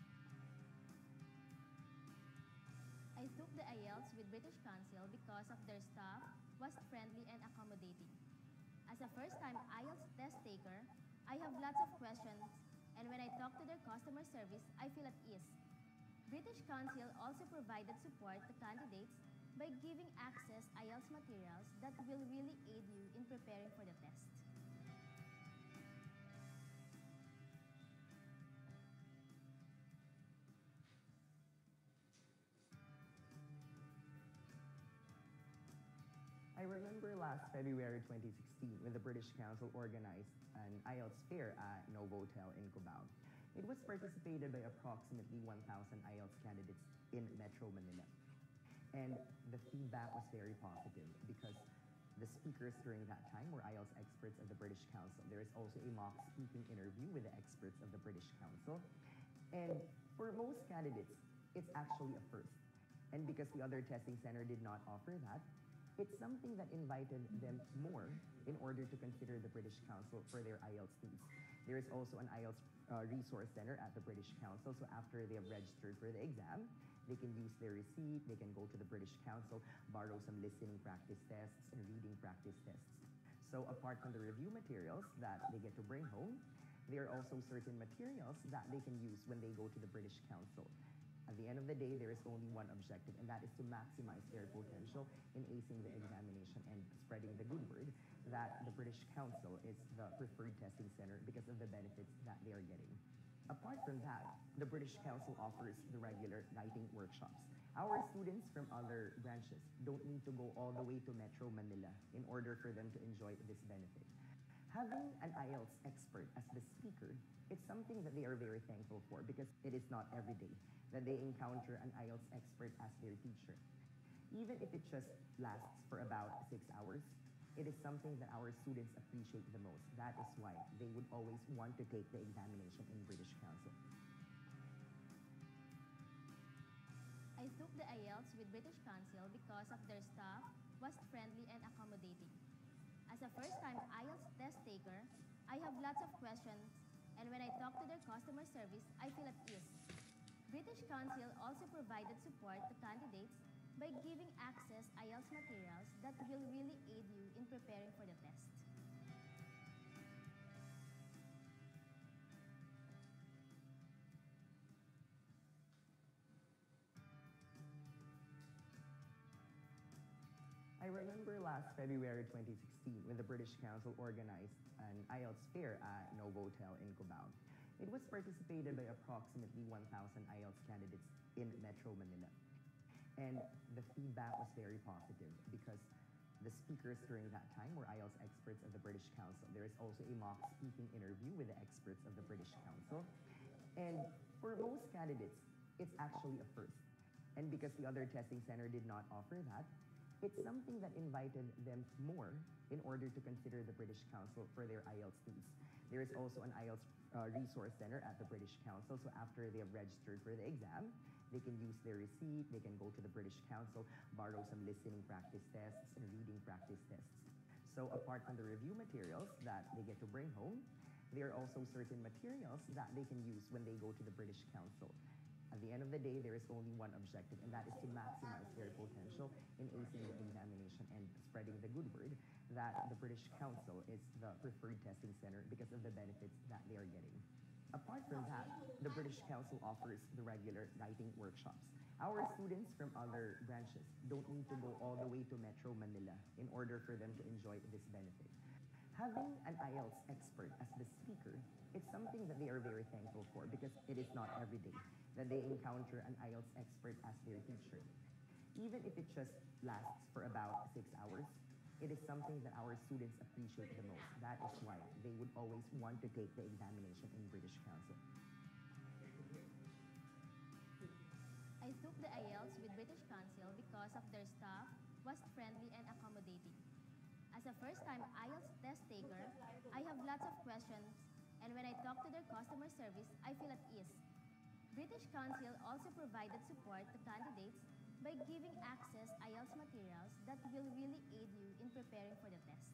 I took the I E L T S with British Council because of their staff was friendly and accommodating. As a first-time I E L T S test taker, I have lots of questions, and when I talk to their customer service, I feel at ease. British Council also provided support to candidates by giving access I E L T S materials that will really aid you in preparing for the test. I remember last February twenty sixteen when the British Council organized an I E L T S fair at Novotel in Cubao. It was participated by approximately one thousand I E L T S candidates in Metro Manila. And the feedback was very positive because the speakers during that time were I E L T S experts of the British Council. There is also a mock speaking interview with the experts of the British Council. And for most candidates, it's actually a first. And because the other testing center did not offer that, it's something that invited them more in order to consider the British Council for their I E L T S needs. There is also an I E L T uh, resource center at the British Council, so after they have registered for the exam, they can use their receipt, they can go to the British Council, borrow some listening practice tests and reading practice tests. So apart from the review materials that they get to bring home, there are also certain materials that they can use when they go to the British Council. At the end of the day, there is only one objective, and that is to maximize their potential in acing the examination and spreading the good word that the British Council is the preferred testing center because of the benefits that they are getting. Apart from that, the British Council offers the regular writing workshops. Our students from other branches don't need to go all the way to Metro Manila in order for them to enjoy this benefit. Having an I E L T S expert as the speaker, it's something that they are very thankful for because it is not every day that they encounter an I E L T S expert as their teacher. Even if it just lasts for about six hours, it is something that our students appreciate the most. That is why they would always want to take the examination in British Council. I took the I E L T S with British Council because of their staff was friendly and accommodating. As a first-time I E L T S test taker, I have lots of questions, and when I talk to their customer service, I feel at ease. British Council also provided support to candidates by giving access I E L T S materials that will really aid you in preparing for the test. I remember last February twenty sixteen when the British Council organized an I E L T S fair at Novotel in Cubao. It was participated by approximately one thousand I E L T S candidates in Metro Manila. And the feedback was very positive because the speakers during that time were I E L T S experts of the British Council. There is also a mock speaking interview with the experts of the British Council. And for most candidates, it's actually a first. And because the other testing center did not offer that, it's something that invited them more in order to consider the British Council for their I E L T S needs. There is also an I E L T S uh, resource center at the British Council, so after they have registered for the exam, they can use their receipt, they can go to the British Council, borrow some listening practice tests and reading practice tests. So apart from the review materials that they get to bring home, there are also certain materials that they can use when they go to the British Council. At the end of the day, there is only one objective, and that is to maximize their potential in acing the examination and spreading the good word that the British Council is the preferred testing center because of the benefits that they are getting. Apart from that, the British Council offers the regular writing workshops. Our students from other branches don't need to go all the way to Metro Manila in order for them to enjoy this benefit. Having an I E L T S expert as the speaker, it's something that they are very thankful for because it is not every day that they encounter an I E L T S expert as their teacher. Even if it just lasts for about six hours, it is something that our students appreciate the most. That is why they would always want to take the examination in British Council. I took the I E L T S with British Council because of their staff was friendly and accommodating. As a first-time I E L T S test taker, I have lots of questions, and when I talk to their customer service, I feel at ease. British Council also provided support to candidates by giving access I E L T S materials that will really aid you in preparing for the test.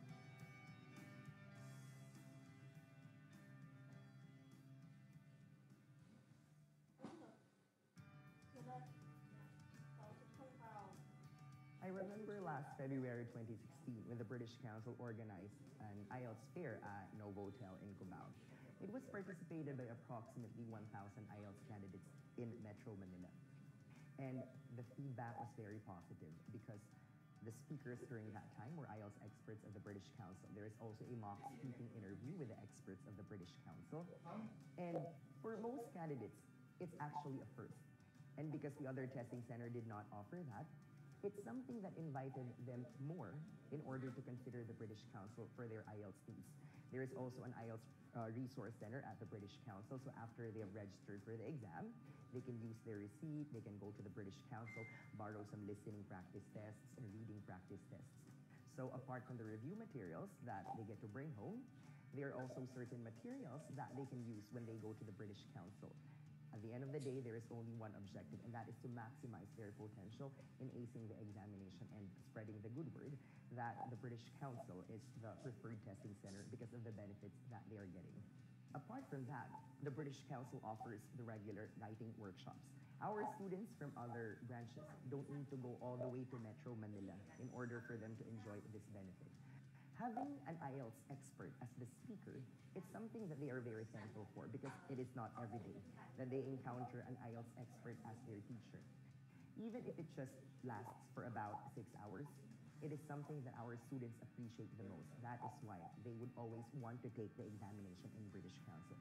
I remember last February twenty sixteen when the British Council organized an I E L T S fair at Novotel in Cubao. It was participated by approximately one thousand I E L T S candidates in Metro Manila. And the feedback was very positive because the speakers during that time were I E L T S experts of the British Council. There is also a mock speaking interview with the experts of the British Council. And for most candidates, it's actually a first. And because the other testing center did not offer that, it's something that invited them more in order to consider the British Council for their I E L T S needs. There is also an I E L T S uh, resource center at the British Council, so after they have registered for the exam, they can use their receipt, they can go to the British Council, borrow some listening practice tests and reading practice tests. So apart from the review materials that they get to bring home, there are also certain materials that they can use when they go to the British Council. At the end of the day, there is only one objective, and that is to maximize their potential in acing the examination and spreading the good word that the British Council is the preferred testing center because of the benefits that they are getting. Apart from that, the British Council offers the regular writing workshops. Our students from other branches don't need to go all the way to Metro Manila in order for them to enjoy this benefit. Having an I E L T S expert as the speaker, it's something that they are very thankful for because it is not every day that they encounter an I E L T S expert as their teacher. Even if it just lasts for about six hours, it is something that our students appreciate the most. That is why they would always want to take the examination in British Council.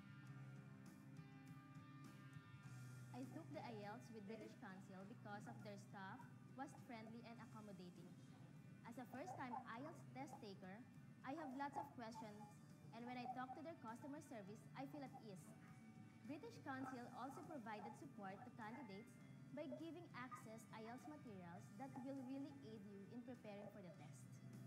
I took the I E L T S with British Council because of their staff was friendly and accommodating. As a first-time I E L T S test taker, I have lots of questions, and when I talk to their customer service, I feel at ease. British Council also provided support to candidates by giving access I E L T S materials that will really aid you in preparing for the test.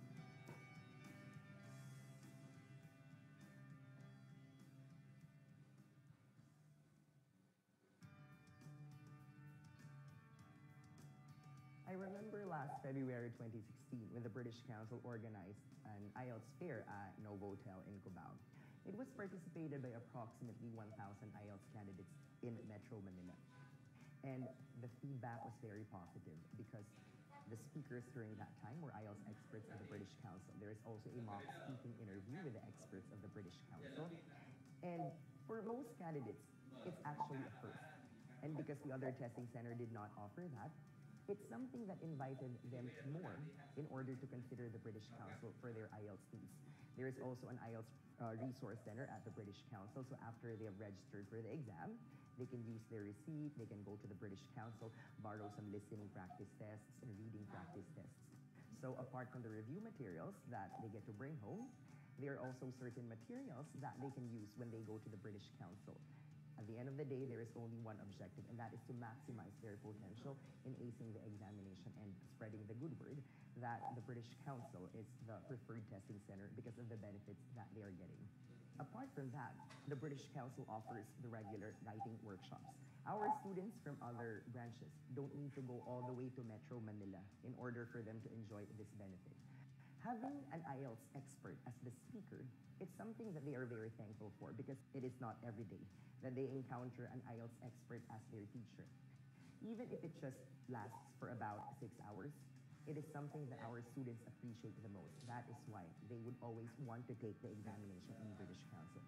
I remember last February twenty sixteen when the British Council organized an I E L T S fair at Novotel in Cubao. It was participated by approximately one thousand I E L T S candidates in Metro Manila. And the feedback was very positive because the speakers during that time were I E L T S experts of the British Council. There is also a mock speaking interview with the experts of the British Council. And for most candidates, it's actually a first. And because the other testing center did not offer that, it's something that invited them more in order to consider the British Council for their I E L T S needs. There is also an I E L T S uh, resource center at the British Council, so after they have registered for the exam, they can use their receipt, they can go to the British Council, borrow some listening practice tests and reading practice tests. So apart from the review materials that they get to bring home, there are also certain materials that they can use when they go to the British Council. At the end of the day, there is only one objective, and that is to maximize their potential in acing the examination and spreading the good word that the British Council is the preferred testing center because of the benefits that they are getting. Apart from that, the British Council offers the regular writing workshops. Our students from other branches don't need to go all the way to Metro Manila in order for them to enjoy this benefit. Having an I E L T S expert as the speaker, it's something that they are very thankful for because it is not every day that they encounter an I E L T S expert as their teacher. Even if it just lasts for about six hours, it is something that our students appreciate the most. That is why they would always want to take the examination in British Council.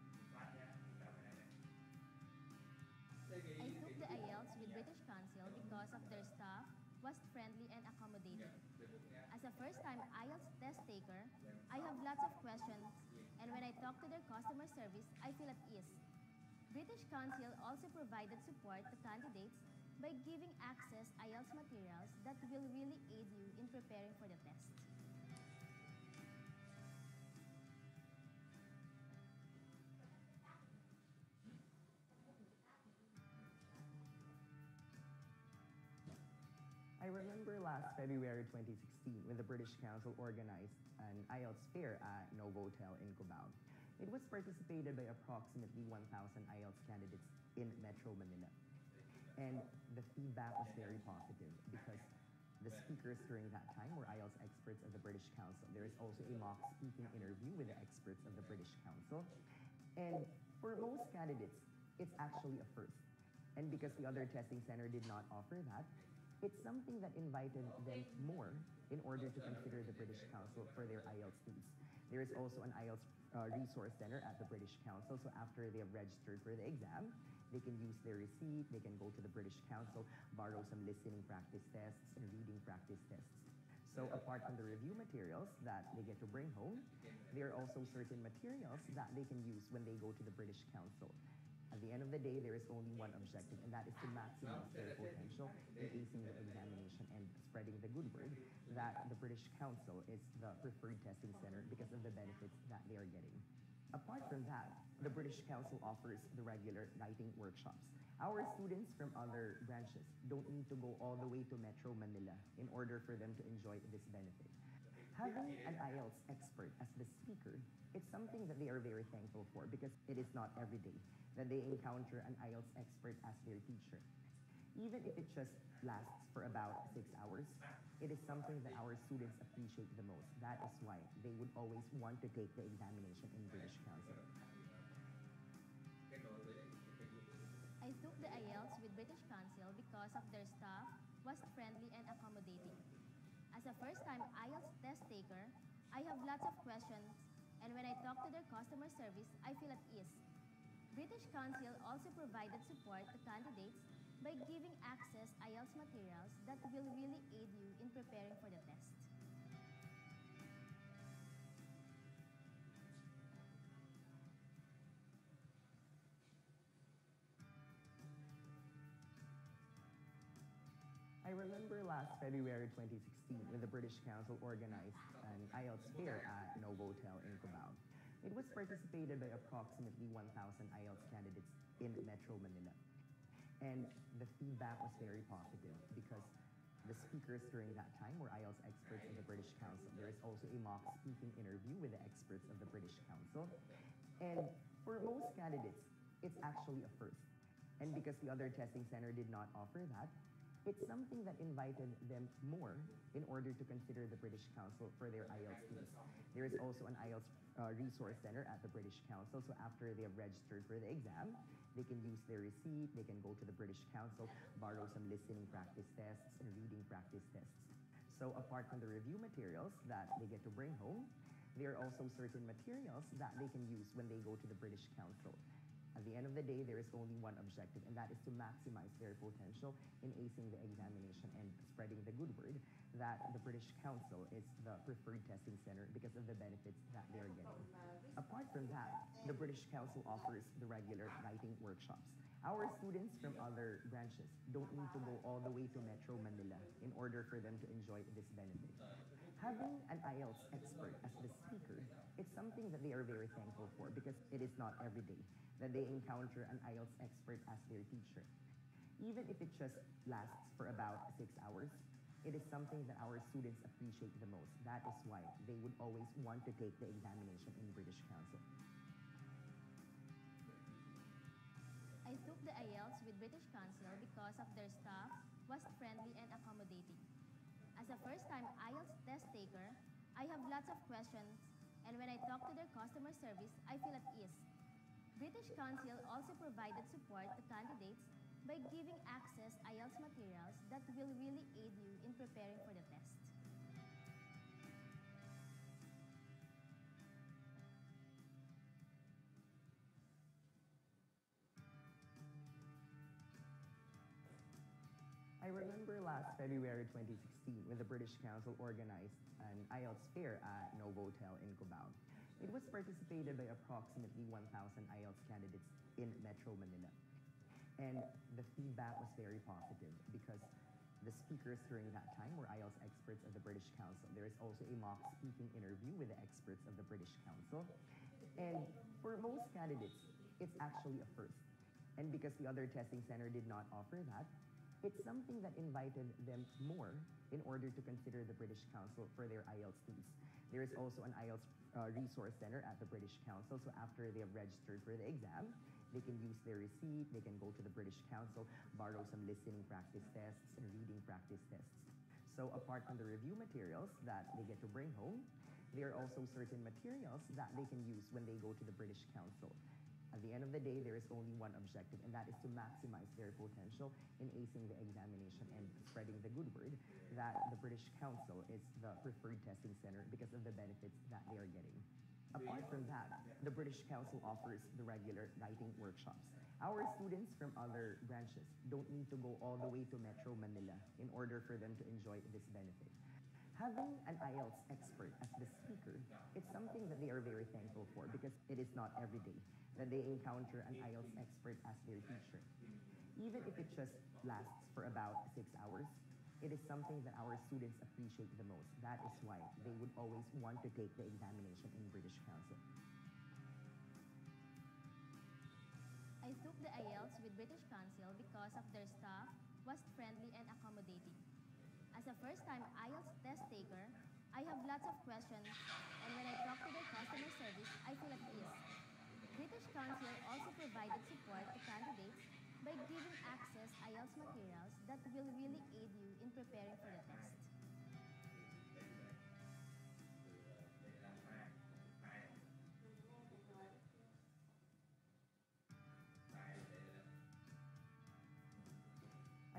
I took the I E L T S with British Council because of their staff was friendly and accommodating. As a first-time I E L T S test taker, I have lots of questions, and when I talk to their customer service, I feel at ease. British Council also provided support to candidates by giving access I E L T S materials that will really aid you in preparing for the test. I remember last February twenty sixteen when the British Council organized an I E L T S fair at Novotel in Cubao. It was participated by approximately one thousand I E L T S candidates in Metro Manila. And the feedback was very positive because the speakers during that time were I E L T S experts of the British Council. There is also a mock speaking interview with the experts of the British Council. And for most candidates, it's actually a first. And because the other testing center did not offer that, it's something that invited them more in order to consider the British Council for their I E L T S needs. There is also an I E L T S uh, resource center at the British Council, so after they have registered for the exam, they can use their receipt, they can go to the British Council, borrow some listening practice tests and reading practice tests. So apart from the review materials that they get to bring home, there are also certain materials that they can use when they go to the British Council. At the end of the day, there is only one objective, and that is to maximize their potential in acing the examination and spreading the good word that the British Council is the preferred testing center because of the benefits that they are getting. Apart from that, the British Council offers the regular writing workshops. Our students from other branches don't need to go all the way to Metro Manila in order for them to enjoy this benefit. Having an I E L T S expert as the speaker, it's something that they are very thankful for because it is not every day that they encounter an I E L T S expert as their teacher. Even if it just lasts for about six hours, it is something that our students appreciate the most. That is why they would always want to take the examination in British Council. I I took the I E L T S with British Council because of their staff was friendly and accommodating. As a first-time I E L T S test taker, I have lots of questions, and when I talk to their customer service, I feel at ease. British Council also provided support to candidates by giving access I E L T S materials that will really aid you in preparing for the test. I remember last February twenty sixteen when the British Council organized an I E L T S fair at Novotel in Cubao. It was participated by approximately one thousand I E L T S candidates in Metro Manila. And the feedback was very positive because the speakers during that time were I E L T S experts of the British Council. There is also a mock speaking interview with the experts of the British Council. And for most candidates, it's actually a first. And because the other testing center did not offer that, it's something that invited them more in order to consider the British Council for their I E L T S teams. There is also an I E L T S uh, resource center at the British Council, so after they have registered for the exam, they can use their receipt, they can go to the British Council, borrow some listening practice tests and reading practice tests. So apart from the review materials that they get to bring home, there are also certain materials that they can use when they go to the British Council. At the end of the day, there is only one objective, and that is to maximize their potential in acing the examination and spreading the good word that the British Council is the preferred testing center because of the benefits that they're getting. Apart from that, the British Council offers the regular writing workshops. Our students from other branches don't need to go all the way to Metro Manila in order for them to enjoy this benefit. Having an I E L T S expert as the speaker is something that they are very thankful for because it is not every day that they encounter an I E L T S expert as their teacher. Even if it just lasts for about six hours, it is something that our students appreciate the most. That is why they would always want to take the examination in British Council. I took the I E L T S with British Council because of their staff was friendly and accommodating. As a first-time I E L T S test taker, I have lots of questions, and when I talk to their customer service, I feel at ease. British Council also provided support to candidates by giving access I E L T S materials that will really aid you in preparing for the test. I remember last February twenty sixteen when the British Council organized an I E L T S fair at Novotel in Cubao. It was participated by approximately one thousand I E L T S candidates in Metro Manila. And the feedback was very positive because the speakers during that time were I E L T S experts of the British Council. There is also a mock speaking interview with the experts of the British Council. And for most candidates, it's actually a first. And because the other testing center did not offer that, it's something that invited them more in order to consider the British Council for their I E L T teams. There is also an I E L T uh, resource center at the British Council, so after they have registered for the exam, they can use their receipt, they can go to the British Council, borrow some listening practice tests and reading practice tests. So apart from the review materials that they get to bring home, there are also certain materials that they can use when they go to the British Council. At the end of the day, there is only one objective, and that is to maximize their potential in acing the examination and spreading the good word that the British Council is the preferred testing center because of the benefits that they are getting. Apart from that, the British Council offers the regular writing workshops. Our students from other branches don't need to go all the way to Metro Manila in order for them to enjoy this benefit. Having an I E L T S expert as the speaker is something that they are very thankful for because it is not every day that they encounter an I E L T S expert as their teacher. Even if it just lasts for about six hours, it is something that our students appreciate the most. That is why they would always want to take the examination in British Council. I took the I E L T S with British Council because of their staff was friendly and accommodating. As a first-time I E L T S test taker, I have lots of questions, and when I talk to their customer service, I feel at ease. British Council also provided support to candidates by giving access I E L T S materials that will really aid you in preparing for the test.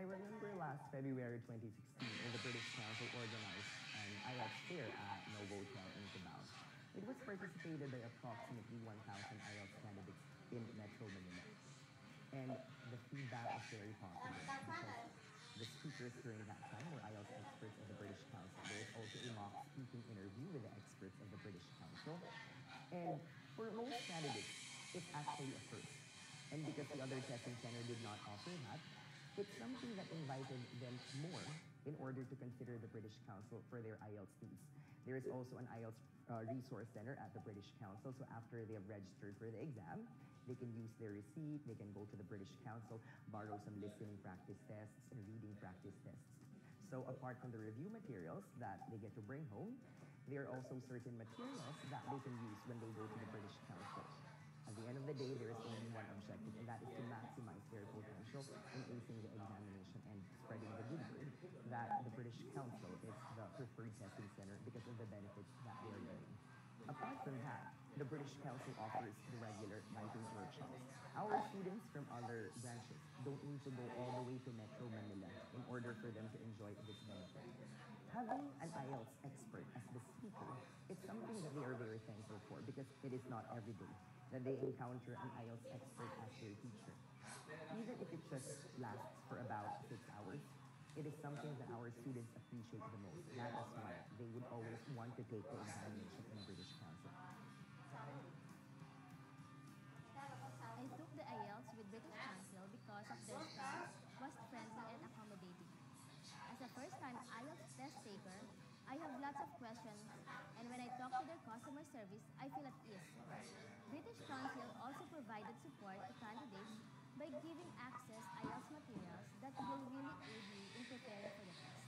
I remember last February twenty sixteen when the British Council organized an I E L T S fair at Novotel in Cubao. It was participated by approximately one thousand I E L T S candidates in Metro Manila. And the feedback was very positive because the speakers during that time were I E L T S experts of the British Council. There is also a mock speaking interview with the experts of the British Council. And for most candidates, it's actually a first. And because the other testing center did not offer that, it's something that invited them more in order to consider the British Council for their I E L T S needs. There is also an I E L T S uh, resource center at the British Council, so after they have registered for the exam, they can use their receipt, they can go to the British Council, borrow some listening practice tests and reading practice tests. So apart from the review materials that they get to bring home, there are also certain materials that they can use when they go to the British Council. At the end of the day, there is only one objective, and that is to maximize their potential in acing the examination and spreading the good word that the British Council is the preferred testing center because of the benefits that they are getting. Apart from that, the British Council offers the regular writing workshops. Our students from other branches don't need to go all the way to Metro Manila in order for them to enjoy this benefit. Having an I E L T S expert as the speaker, it's something that they are very thankful for because it is not every day that they encounter an I E L T S expert as their teacher. Even if it just lasts for about six hours, it is something that our students appreciate the most. That is why they would always want to take the examination in British Council. I took the I E L T S with British Council because of their staff was friendly and accommodating. As a first-time I E L T S test taker, I have lots of questions, and when I talk to their customer service, I feel at ease. British Council also provided support to candidates by giving access I E L T S materials that will really aid you in preparing for the test.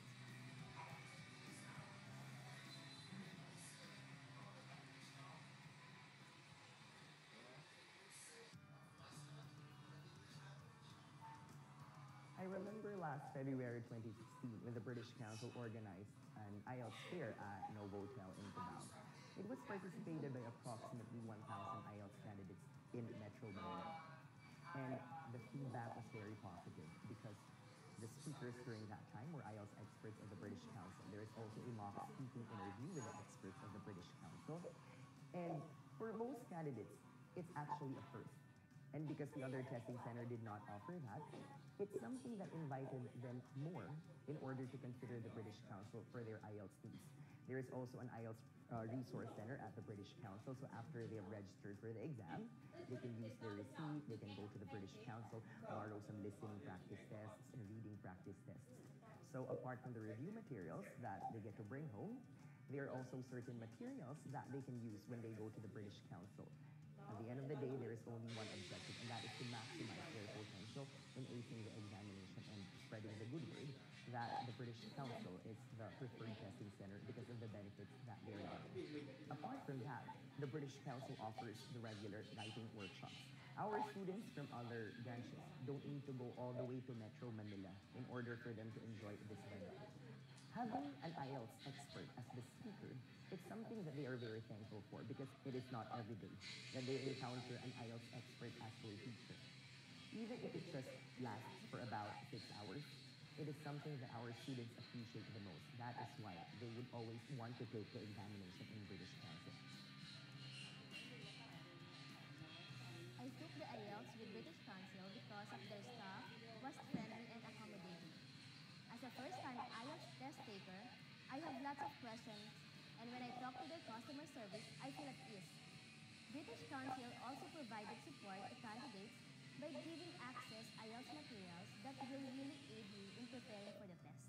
I remember last February twenty sixteen when the British Council organized an I E L T S fair at Novotel in Cubao. It was participated by approximately one thousand I E L T S candidates in Metro Manila. And the feedback was very positive because the speakers during that time were I E L T S experts of the British Council. There is also a mock speaking interview with the experts of the British Council. And for most candidates, it's actually a first. And because the other testing center did not offer that, it's something that invited them more in order to consider the British Council for their I E L T S needs. There is also an I E L T S uh, resource center at the British Council, so after they have registered for the exam, they can use their receipt, they can go to the British Council, borrow some listening practice tests and reading practice tests. So apart from the review materials that they get to bring home, there are also certain materials that they can use when they go to the British Council. At the end of the day, there is only one objective, and that is to maximize their potential in acing the examination and spreading the good word that the British Council is the preferred testing center because of the benefits that they are getting. Apart from that, the British Council offers the regular writing workshops. Our students from other branches don't need to go all the way to Metro Manila in order for them to enjoy this benefit. Having an I E L T S expert as the speaker, it's something that they are very thankful for because it is not every day that they encounter an I E L T S expert as their teacher. Even if it just lasts for about six hours, it is something that our students appreciate the most. That is why they would always want to take the examination in British Council. I took the I E L T S with British Council because of their staff was friendly and accommodating. As a first-time I E L T S test taker, I have lots of questions, and when I talk to their customer service, I feel at ease. British Council also provided support to candidates by giving access I E L T S materials that will really aid you in preparing for the test.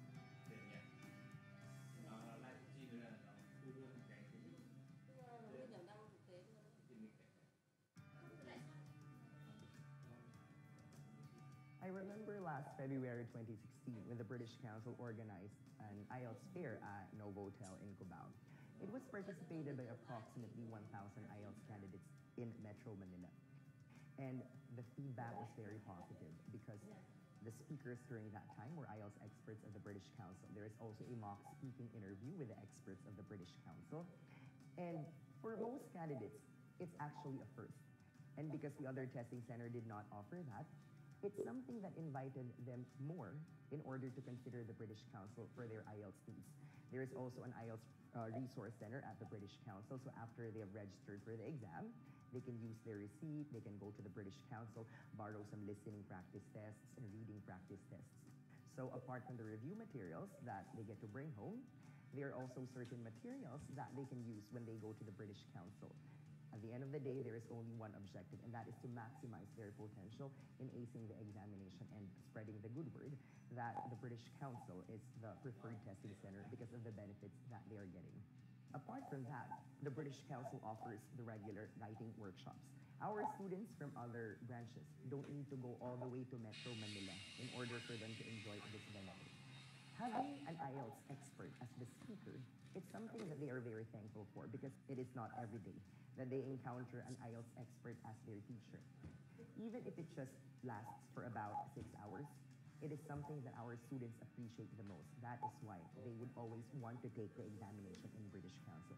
I remember last February twenty sixteen when the British Council organized an I E L T S fair at Novotel in Cubao. It was participated by approximately one thousand I E L T S candidates in Metro Manila. And the feedback was very positive because the speakers during that time were I E L T S experts of the British Council. There is also a mock speaking interview with the experts of the British Council. And for most candidates, it's actually a first. And because the other testing center did not offer that, It's something that invited them more in order to consider the British Council for their I E L T S needs. There is also an I E L T S uh, resource center at the British Council, so after they have registered for the exam, they can use their receipt, they can go to the British Council, borrow some listening practice tests and reading practice tests. So apart from the review materials that they get to bring home, there are also certain materials that they can use when they go to the British Council. At the end of the day, there is only one objective, and that is to maximize their potential in acing the examination and spreading the good word that the British Council is the preferred testing center because of the benefits that they are getting. Apart from that, the British Council offers the regular writing workshops. Our students from other branches don't need to go all the way to Metro Manila in order for them to enjoy this benefit. Having an I E L T S expert as the speaker, it's something that they are very thankful for because it is not every day that they encounter an I E L T S expert as their teacher. Even if it just lasts for about six hours, it is something that our students appreciate the most. That is why they would always want to take the examination in British Council.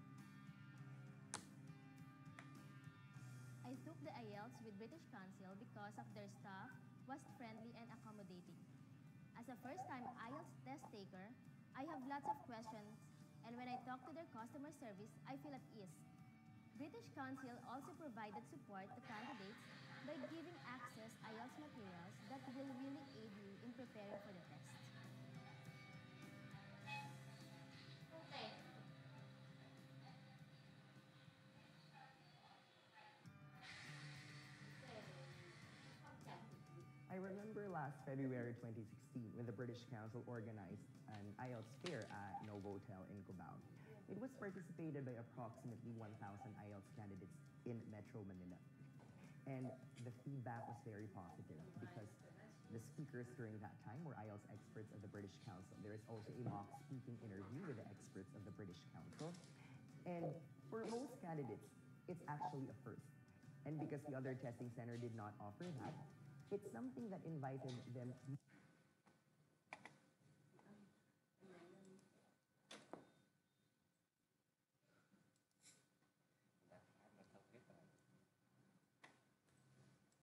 I took the I E L T S with British Council because of their staff was friendly and accommodating. As a first-time I E L T S test taker, I have lots of questions, and when I talk to their customer service, I feel at ease. British Council also provided support to candidates by giving access I E L T S materials that will really aid you in preparing for the test. Okay. I remember last February twenty sixteen when the British Council organized an I E L T S fair at Novotel in Cubao. It was participated by approximately one thousand I E L T S candidates in Metro Manila. And the feedback was very positive because the speakers during that time were I E L T S experts of the British Council. There is also a mock speaking interview with the experts of the British Council. And for most candidates, it's actually a first. And because the other testing center did not offer that, it's something that invited them